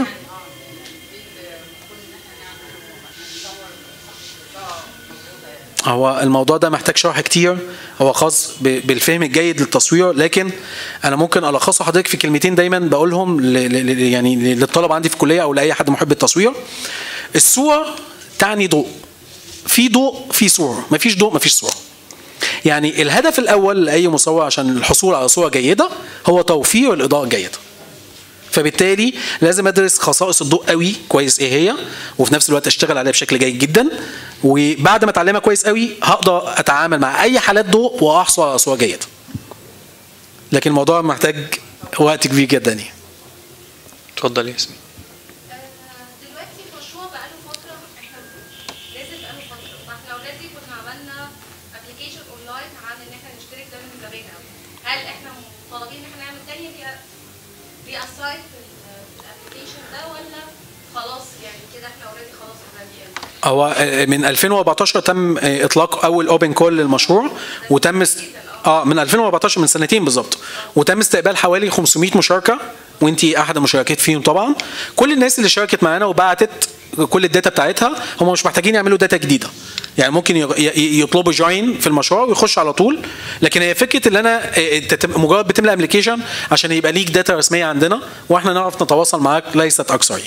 هو الموضوع ده محتاج شرح كتير، هو خاص بالفهم الجيد للتصوير، لكن انا ممكن الخصه حضرتك في كلمتين دايما بقولهم يعني للطلبه عندي في الكليه او لاي حد محب التصوير. الصوره تعني ضوء، في ضوء في صوره، مفيش ضوء مفيش صوره. يعني الهدف الاول لاي مصور عشان الحصول على صوره جيده هو توفير الاضاءه الجيده. فبالتالي لازم ادرس خصائص الضوء قوي كويس ايه هي، وفي نفس الوقت اشتغل عليها بشكل جيد جدا، وبعد ما اتعلمها كويس قوي هقدر اتعامل مع اي حالات ضوء واحصل على صوره جيده. لكن الموضوع محتاج وقت كبير جدا يعني. اتفضل يا ياسمين. دلوقتي المشروع بقاله فتره، احنا نازل بقاله فتره، فاحنا اوريدي كنا عملنا ابلكيشن اونلاين عن ان احنا نشترك ده من زمان قوي. هل احنا مطالبين ان احنا نعمل تاني ريأسايت في الابلكيشن ده، ولا خلاص يعني كده احنا اوريدي خلاص هو من 2014 تم اطلاق اول اوبن كول للمشروع، وتم من 2014 من سنتين بالظبط، وتم استقبال حوالي 500 مشاركه، وانتي احد المشاركات فيهم طبعا. كل الناس اللي شاركت معانا وبعتت كل الداتا بتاعتها هم مش محتاجين يعملوا داتا جديده، يعني ممكن يطلبوا جوين في المشروع ويخش على طول. لكن هي فكره ان انا مجرد بتملى ابلكيشن عشان يبقى ليك داتا رسميه عندنا واحنا نعرف نتواصل معاك ليست اكثر.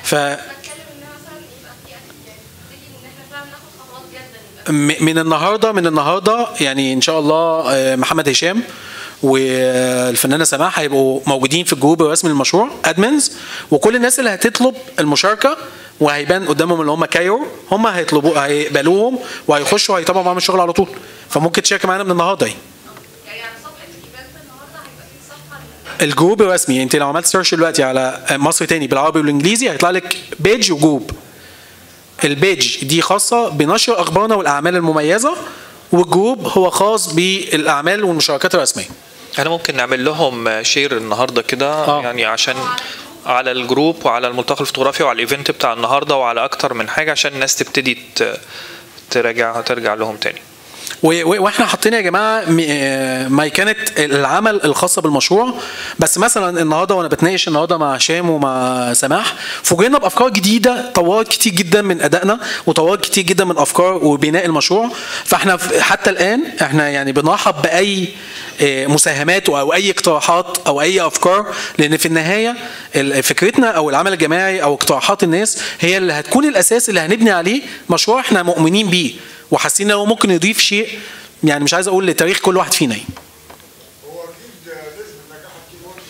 من النهارده يعني ان شاء الله محمد هشام والفنانه سماح هيبقوا موجودين في الجروب الرسمي للمشروع ادمنز، وكل الناس اللي هتطلب المشاركه وهيبان قدامهم اللي هم كايرو هم هيقبلوهم وهيخشوا هيتابعوا معاهم الشغل على طول. فممكن تشارك معانا من النهارده يعني صفحه الايفنت النهارده هيبقى في صفحه الجروب الرسمي. انت لو عملت سيرش دلوقتي على مصر تاني بالعربي والانجليزي هيطلع لك بيج وجروب. البيج دي خاصه بنشر اخبارنا والاعمال المميزه، والجروب هو خاص بالاعمال والمشاركات الرسميه. احنا ممكن نعمل لهم شير النهارده كده يعني عشان على الجروب وعلى الملتقى الفوتوغرافي وعلى الايفنت بتاع النهارده وعلى اكتر من حاجه عشان الناس تبتدي ترجع لهم تاني. واحنا حاطين يا جماعه مايكنه العمل الخاصه بالمشروع. بس مثلا النهارده وانا بتناقش النهارده مع هشام ومع سماح فوجئنا بافكار جديده طورت كتير جدا من ادائنا وطورت كتير جدا من افكار وبناء المشروع. فاحنا حتى الان احنا يعني بنرحب باي مساهمات او اي اقتراحات او اي افكار، لان في النهايه فكرتنا او العمل الجماعي او اقتراحات الناس هي اللي هتكون الاساس اللي هنبني عليه مشروع احنا مؤمنين بيه وحاسين انه ممكن يضيف شيء، يعني مش عايز اقول لتاريخ كل واحد فينا. هو اكيد نسبه نجاح التيم ورك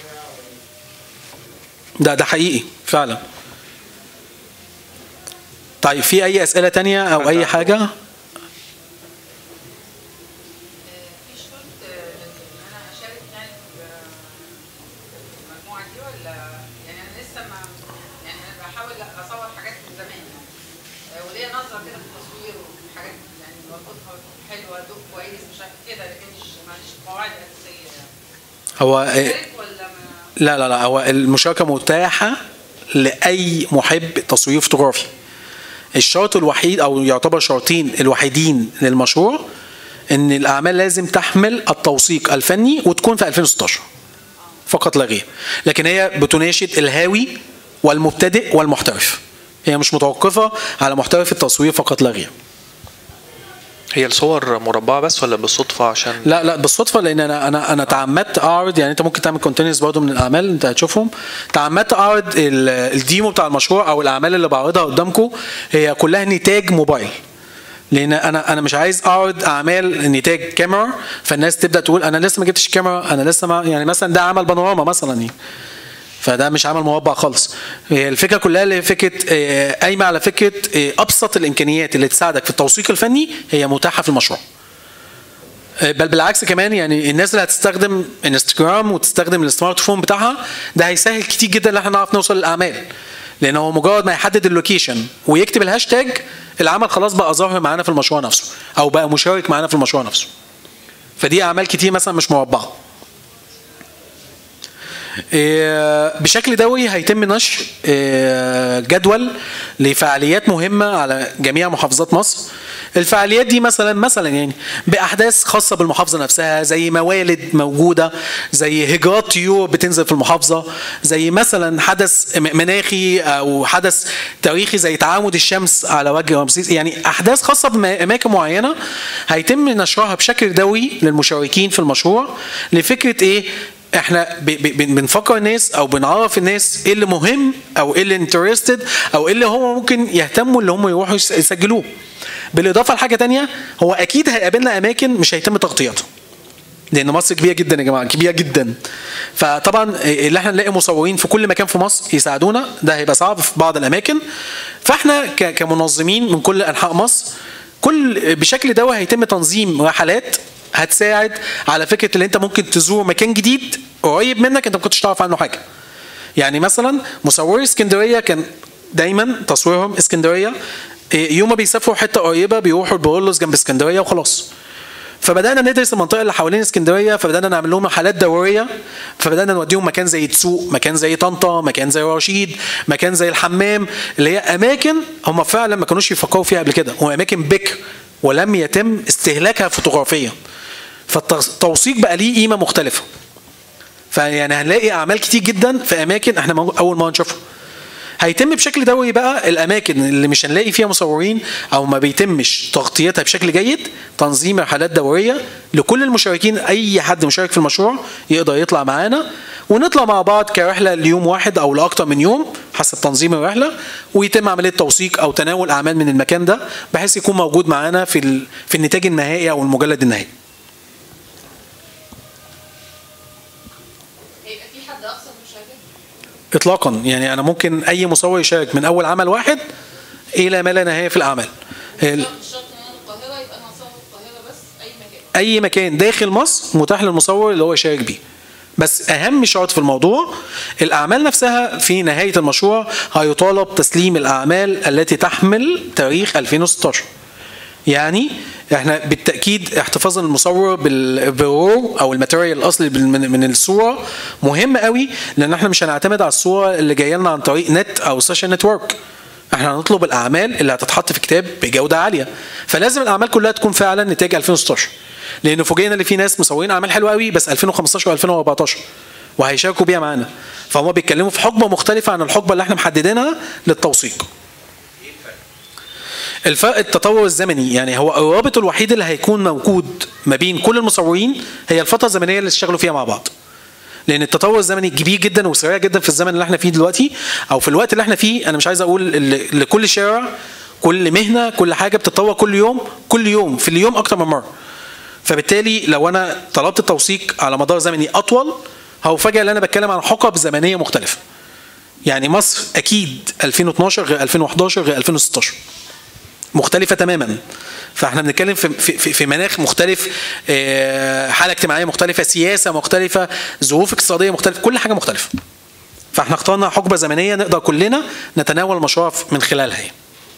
دايما ده حقيقي فعلا. طيب في اي اسئله تانية او اي حاجه؟ هو لا هو المشاركه متاحه لاي محب تصوير فوتوغرافي. الشرط الوحيد او يعتبر شرطين الوحيدين للمشروع ان الاعمال لازم تحمل التوثيق الفني وتكون في 2016 فقط لا غير. لكن هي بتناشد الهاوي والمبتدئ والمحترف، هي مش متوقفه على محترف التصوير فقط لا غير. هي الصور مربعه بس ولا بالصدفه؟ عشان لا بالصدفه، لان انا تعمدت اعرض، يعني انت ممكن تعمل كونتينرز برضه من الاعمال انت هتشوفهم. تعمدت اعرض الديمو بتاع المشروع او الاعمال اللي بعرضها قدامكم هي كلها نتاج موبايل، لان انا مش عايز اعرض اعمال نتاج كاميرا فالناس تبدا تقول انا لسه ما جبتش كاميرا، انا لسه ما يعني مثلا ده عمل بانوراما مثلا يعني، فده مش عمل مربع خالص. الفكره كلها اللي فكره قايمه على فكره ابسط الامكانيات اللي تساعدك في التوثيق الفني هي متاحه في المشروع. بل بالعكس كمان، يعني الناس اللي هتستخدم انستجرام وتستخدم السمارت فون بتاعها ده هيسهل كتير جدا ان احنا نعرف نوصل للاعمال، لان هو مجرد ما يحدد اللوكيشن ويكتب الهاشتاج العمل خلاص بقى ظاهر معانا في المشروع نفسه او بقى مشارك معانا في المشروع نفسه. فدي اعمال كتير مثلا مش مربعه. بشكل دوري هيتم نشر جدول لفعاليات مهمة على جميع محافظات مصر. الفعاليات دي مثلا يعني باحداث خاصه بالمحافظه نفسها، زي موالد موجوده، زي هجرات طيور بتنزل في المحافظه، زي مثلا حدث مناخي او حدث تاريخي زي تعامد الشمس على وجه رمسيس. يعني احداث خاصه باماكن معينه هيتم نشرها بشكل دوري للمشاركين في المشروع، لفكره ايه؟ احنا بنفكر الناس او بنعرف الناس ايه اللي مهم او ايه اللي انترستد او ايه اللي هم ممكن يهتموا اللي هم يروحوا يسجلوه. بالاضافه لحاجه تانية، هو اكيد هيقابلنا اماكن مش هيتم تغطيتها، لان مصر كبيره جدا يا جماعه، كبيره جدا. فطبعا اللي احنا نلاقي مصورين في كل مكان في مصر يساعدونا ده هيبقى صعب في بعض الاماكن. فاحنا كمنظمين من كل انحاء مصر بشكل دوري هيتم تنظيم رحلات هتساعد على فكره اللي انت ممكن تزور مكان جديد قريب منك انت ما كنتش تعرف عنه حاجه. يعني مثلا مصوري اسكندريه كان دايما تصويرهم اسكندريه، يوم ما بيسافروا حته قريبه بيروحوا البرولوس جنب اسكندريه وخلاص. فبدانا ندرس المنطقه اللي حوالين اسكندريه، فبدانا نعمل لهم رحلات دوريه، فبدانا نوديهم مكان زي تسوق، مكان زي طنطا، مكان زي رشيد، مكان زي الحمام، اللي هي اماكن هم فعلا ما كانوش يفكروا فيها قبل كده، واماكن بكر ولم يتم استهلاكها فوتوغرافيا. فالتوثيق بقى ليه قيمه مختلفه. فيعني هنلاقي اعمال كتير جدا في اماكن احنا اول ما نشوفها. هيتم بشكل دوري بقى الاماكن اللي مش هنلاقي فيها مصورين او ما بيتمش تغطيتها بشكل جيد، تنظيم رحلات دوريه لكل المشاركين. اي حد مشارك في المشروع يقدر يطلع معانا ونطلع مع بعض كرحله ليوم واحد او لاكثر من يوم حسب تنظيم الرحله، ويتم عمليه توثيق او تناول اعمال من المكان ده بحيث يكون موجود معانا في النتاج النهائي او المجلد النهائي. اطلاقا، يعني انا ممكن اي مصور يشارك من اول عمل واحد الى ما لا نهايه في الاعمال. اي مكان داخل مصر متاح للمصور اللي هو يشارك بيه. بس اهم شرط في الموضوع الاعمال نفسها في نهايه المشروع هيطالب تسليم الاعمال التي تحمل تاريخ 2016. يعني احنا بالتاكيد احتفاظ المصور بالرو او الماتيريال الاصلي من الصوره مهم قوي، لان احنا مش هنعتمد على الصوره اللي جايه لنا عن طريق نت او سوشيال نتورك. احنا هنطلب الاعمال اللي هتتحط في كتاب بجوده عاليه، فلازم الاعمال كلها تكون فعلا نتاج 2016. لان فوجئنا اللي في ناس مصورين اعمال حلوه قوي بس 2015 و2014 وهيشاركوا بيها معانا، فهم بيتكلموا في حقبه مختلفه عن الحقبه اللي احنا محددينها للتوثيق. الفرق التطور الزمني، يعني هو الرابط الوحيد اللي هيكون موجود ما بين كل المصورين هي الفتره الزمنيه اللي اشتغلوا فيها مع بعض. لان التطور الزمني كبير جدا وسريع جدا في الزمن اللي احنا فيه دلوقتي او في الوقت اللي احنا فيه. انا مش عايز اقول لكل شارع، كل مهنه، كل حاجه بتتطور كل يوم في اليوم اكتر من مره. فبالتالي لو انا طلبت التوثيق على مدار زمني اطول هفاجئ ان انا بتكلم عن حقب زمنيه مختلفه. يعني مصر اكيد 2012 غير 2011 غير 2016 مختلفه تماما. فاحنا بنتكلم في مناخ مختلف، حاله اجتماعيه مختلفه، سياسه مختلفه، ظروف اقتصاديه مختلفه، كل حاجه مختلفه. فاحنا اخترنا حقبه زمنيه نقدر كلنا نتناول المشروع من خلالها. وايه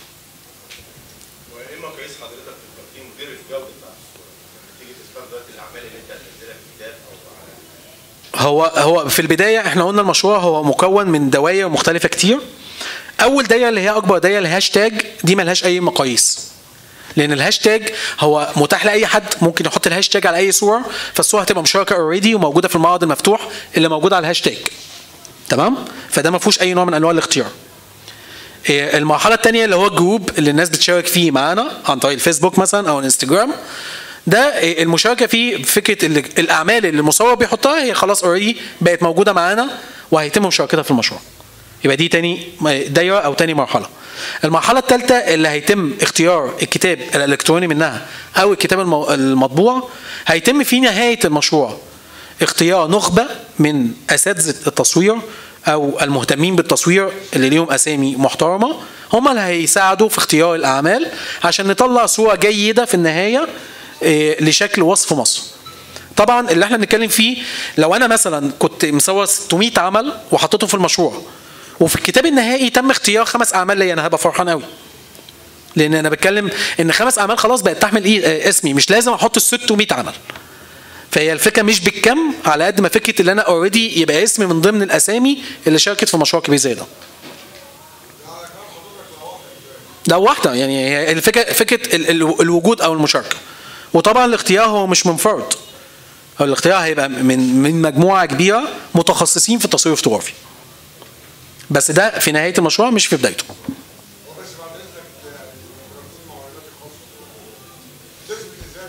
مقاييس حضرتك في التقييم غير الجوده بتاعت الصوره؟ لما تيجي تختار دلوقتي الاعمال اللي انت هتنزلها في كتاب او هو في البدايه احنا قلنا المشروع هو مكون من دواير مختلفه كتير. اول دايره اللي هي اكبر دايره الهاشتاج دي ملهاش اي مقاييس، لان الهاشتاج هو متاح لاي حد ممكن يحط الهاشتاج على اي صوره، فالصوره هتبقى مشاركه اوريدي وموجوده في المعرض المفتوح اللي موجود على الهاشتاج. تمام؟ فده ما فيهوش اي نوع من انواع الاختيار. المرحله الثانيه اللي هو الجروب اللي الناس بتشارك فيه معانا عن طريق الفيسبوك مثلا او الانستجرام، ده المشاركه فيه فكره الاعمال اللي المصور بيحطها هي خلاص اوريدي بقت موجوده معانا وهيتم مشاركتها في المشروع. يبقى دي تاني دايره او تاني مرحله. المرحله الثالثه اللي هيتم اختيار الكتاب الالكتروني منها او الكتاب المطبوع، هيتم في نهايه المشروع اختيار نخبه من اساتذه التصوير او المهتمين بالتصوير اللي ليهم اسامي محترمه، هم اللي هيساعدوا في اختيار الاعمال عشان نطلع صوره جيده في النهايه لشكل وصف مصر. طبعا اللي احنا بنتكلم فيه لو انا مثلا كنت مصور 600 عمل وحطيته في المشروع وفي الكتاب النهائي تم اختيار 5 اعمال ليا، انا هبقى فرحان قوي، لان انا بتكلم ان 5 اعمال خلاص بقت تحمل اسمي، مش لازم احط 600 عمل. فهي الفكره مش بالكم على قد ما فكره اللي انا اوريدي يبقى اسمي من ضمن الاسامي اللي شاركت في مشروع كبير زي ده. ده واحده يعني هي الفكره، فكره الوجود او المشاركه. وطبعا الاختيار هو مش من فرد، الاختيار هيبقى من مجموعه كبيره متخصصين في التصوير الفوتوغرافي، بس ده في نهايه المشروع مش في بدايته. وبس بعد اذنك المدرسين المعاملات الخاصه تثبت ازاي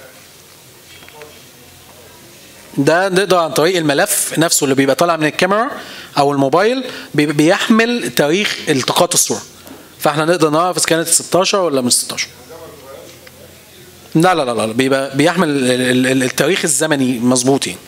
انها ده نقدر عن طريق الملف نفسه اللي بيبقى طالع من الكاميرا او الموبايل، بيحمل تاريخ التقاط الصوره، فاحنا نقدر نعرف اذا كانت 16 ولا مش 16. لا لا لا لا، بيبقى بيحمل التاريخ الزمني مظبوط يعني.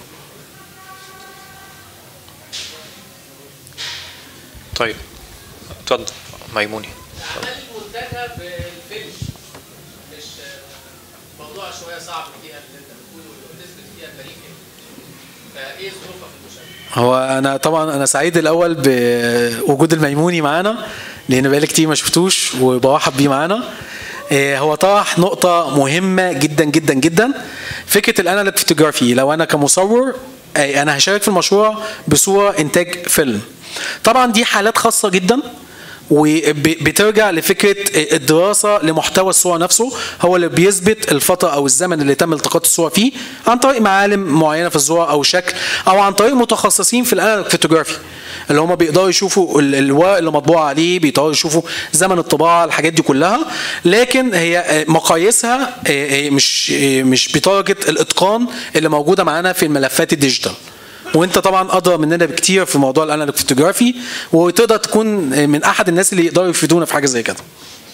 طيب اتفضل ميموني. الاعمال المنتجه بالفينش مش موضوع شويه صعب فيها اللي انت بتقوله وتثبت فيها التاريخ، فايه ظروفها في المشاركه؟ هو انا طبعا انا سعيد الاول بوجود الميموني معانا، لان بقالي كتير ما شفتوش وبرحب بيه معانا. هو طرح نقطة مهمة جدا جدا جدا، فكرة الانالوج فوتوغرافي. لو انا كمصور انا هشارك في المشروع بصورة انتاج فيلم، طبعا دي حالات خاصة جدا وبترجع لفكرة الدراسة لمحتوى الصورة نفسه، هو اللي بيثبت الفترة أو الزمن اللي تم التقاط الصورة فيه عن طريق معالم معينة في الصورة أو شكل، أو عن طريق متخصصين في الانالوج فوتوغرافي اللي هم بيقدروا يشوفوا الورق اللي مطبوع عليه، بيقدروا يشوفوا زمن الطباعة، الحاجات دي كلها. لكن هي مقاييسها مش بدرجة الإتقان اللي موجودة معانا في الملفات الديجيتال، وانت طبعا ادرى مننا بكتير في موضوع الانالوج فوتوغرافي، وتقدر تكون من احد الناس اللي يقدروا يفيدونا في حاجه زي كده.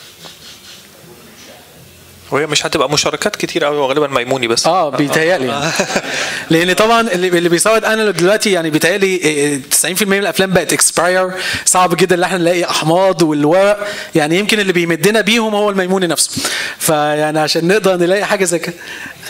وهي مش هتبقى مشاركات كتير قوي، وغالبا ميموني بس. بيتهيألي لان طبعا اللي بيصور انالوج دلوقتي يعني بيتهيألي 90% من الافلام بقت اكسباير، صعب جدا ان احنا نلاقي احماض والورق، يعني يمكن اللي بيمدنا بيهم هو الميموني نفسه، فيعني عشان نقدر نلاقي حاجه زي كده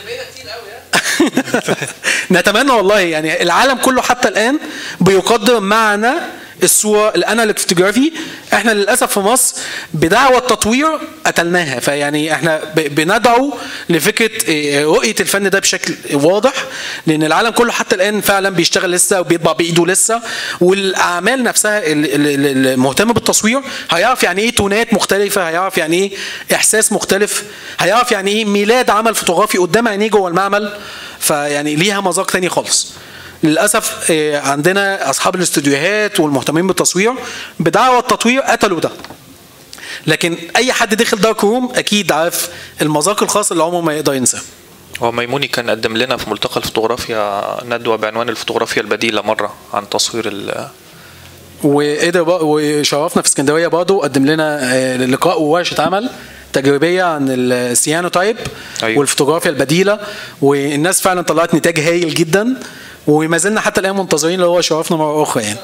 نتمنى والله. يعني العالم كله حتى الآن بيقدر معنى الصورة الانالوج فوتوغرافي. احنا للأسف في مصر بدعوة التطوير قتلناها، فيعني احنا بندعو لفكرة رؤية الفن ده بشكل واضح، لأن العالم كله حتى الآن فعلا بيشتغل لسه وبيطبع بإيده لسه، والأعمال نفسها المهتمة بالتصوير هيعرف يعني ايه تونات مختلفة، هيعرف يعني ايه إحساس مختلف، هيعرف يعني ايه ميلاد عمل فوتوغرافي قدام عينيه جوه المعمل، فيعني ليها مذاق تاني خالص. للأسف عندنا أصحاب الاستوديوهات والمهتمين بالتصوير بدعوة التطوير قتلوا ده، لكن أي حد دخل دارك روم أكيد عارف المذاق الخاص اللي عمره ما يقدر ينساه. هو ميموني كان قدم لنا في ملتقى الفوتوغرافيا ندوة بعنوان الفوتوغرافيا البديلة مرة عن تصوير وقدر وشرفنا في اسكندرية برضه، قدم لنا لقاء وورشة عمل تجريبيه عن السيانو تايب. أيوة. والفوتوغرافيا البديله، والناس فعلا طلعت نتاج هايل جدا، وما زلنا حتى الان منتظرين اللي هو شرفنا مره اخرى يعني.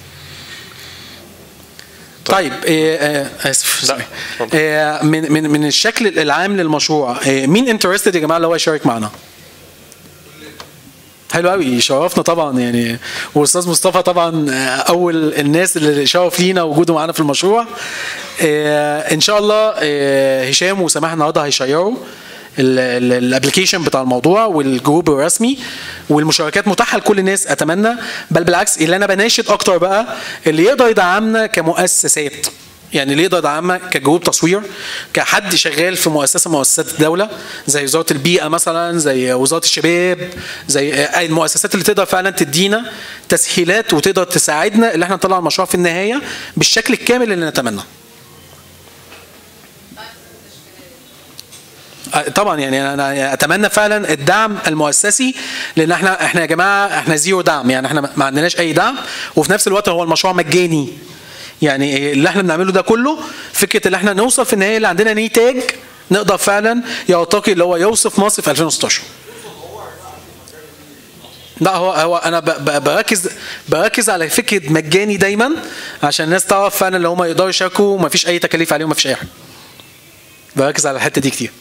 طيب اسف من الشكل العام للمشروع، مين انترستد يا جماعه اللي هو يشارك معنا؟ حلو قوي، شرفنا طبعا يعني، واستاذ مصطفى طبعا اول الناس اللي شرف لينا وجوده معانا في المشروع. ان شاء الله هشام وسماح النهارده هيشيروا الابلكيشن بتاع الموضوع والجروب الرسمي، والمشاركات متاحه لكل الناس اتمنى، بل بالعكس اللي انا بناشد اكتر بقى اللي يقدر يدعمنا كمؤسسات، يعني اللي يقدر يدعمنا كجروب تصوير، كحد شغال في مؤسسات الدوله زي وزاره البيئه مثلا، زي وزاره الشباب، زي المؤسسات اللي تقدر فعلا تدينا تسهيلات وتقدر تساعدنا اللي احنا نطلع المشروع في النهايه بالشكل الكامل اللي نتمناه. طبعا يعني انا اتمنى فعلا الدعم المؤسسي، لان احنا يا جماعه احنا زيرو دعم، يعني احنا ما عندناش اي دعم، وفي نفس الوقت هو المشروع مجاني. يعني اللي احنا بنعمله ده كله فكره اللي احنا نوصل في النهايه اللي عندنا نتاج نقدر فعلا يرتقي اللي هو يوصف مصر في 2016. لا هو انا بركز على فكره مجاني دايما عشان الناس تعرف فعلا اللي هم يقدروا يشاركوا وما فيش اي تكاليف عليهم، ما فيش اي حاجه. بركز على الحته دي كتير.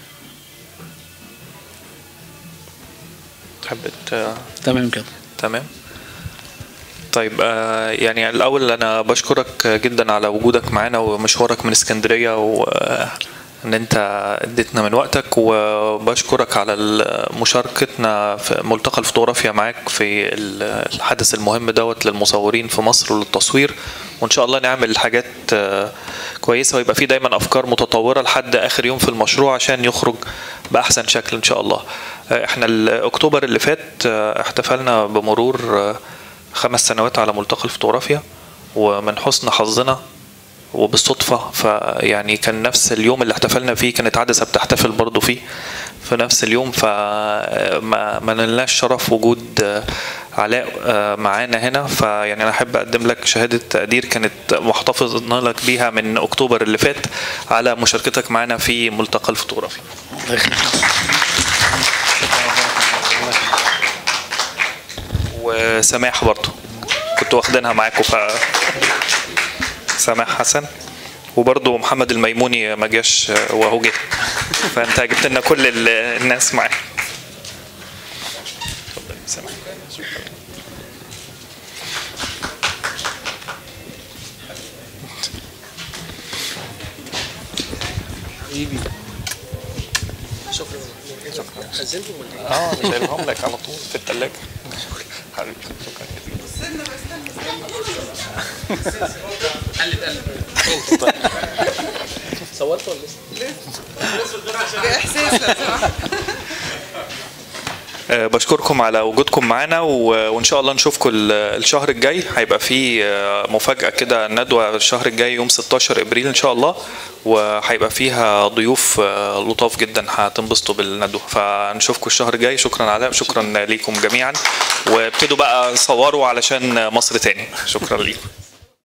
تحب تمام كده. تمام. طيب يعني الأول أنا بشكرك جدا على وجودك معنا ومشوارك من اسكندرية ان انت اديتنا من وقتك، وبشكرك على مشاركتنا في ملتقى الفوتوغرافيا معاك في الحدث المهم دوت للمصورين في مصر وللتصوير. وان شاء الله نعمل حاجات كويسه، ويبقى في دايما افكار متطوره لحد اخر يوم في المشروع عشان يخرج باحسن شكل ان شاء الله. احنا اكتوبر اللي فات احتفلنا بمرور 5 سنوات على ملتقى الفوتوغرافيا، ومن حسن حظنا وبالصدفة فيعني كان نفس اليوم اللي احتفلنا فيه كانت عدسة بتحتفل برضو فيه في نفس اليوم، فما نلناش شرف وجود علاء معانا هنا. فيعني أنا أحب أقدم لك شهادة تقدير كانت محتفظنا لك بيها من أكتوبر اللي فات على مشاركتك معانا في ملتقى الفوتوغرافيا. وسماح برضو كنت واخدينها معاكم، سماح حسن، وبرضه محمد الميموني ما جاش وهو جه، فانت جبت لنا كل الناس معاك. اتفضل سماح. حبيبي شكرا. خزنتهم ولا ايه؟ انا شايلهم لك على طول في الثلاجه. حبيبي شكرا جدا. استنى قلت صورت ولا لسه؟ بإحساس لو سمحت. بشكركم على وجودكم معنا، وان شاء الله نشوفكم الشهر الجاي. هيبقى في مفاجأة كده، ندوة الشهر الجاي يوم 16 ابريل ان شاء الله، وهيبقى فيها ضيوف لطاف جدا هتنبسطوا بالندوة. فنشوفكم الشهر الجاي. شكرا علاء، شكرا ليكم جميعا، وابتدوا بقى صوروا علشان مصر تاني. شكرا ليكم.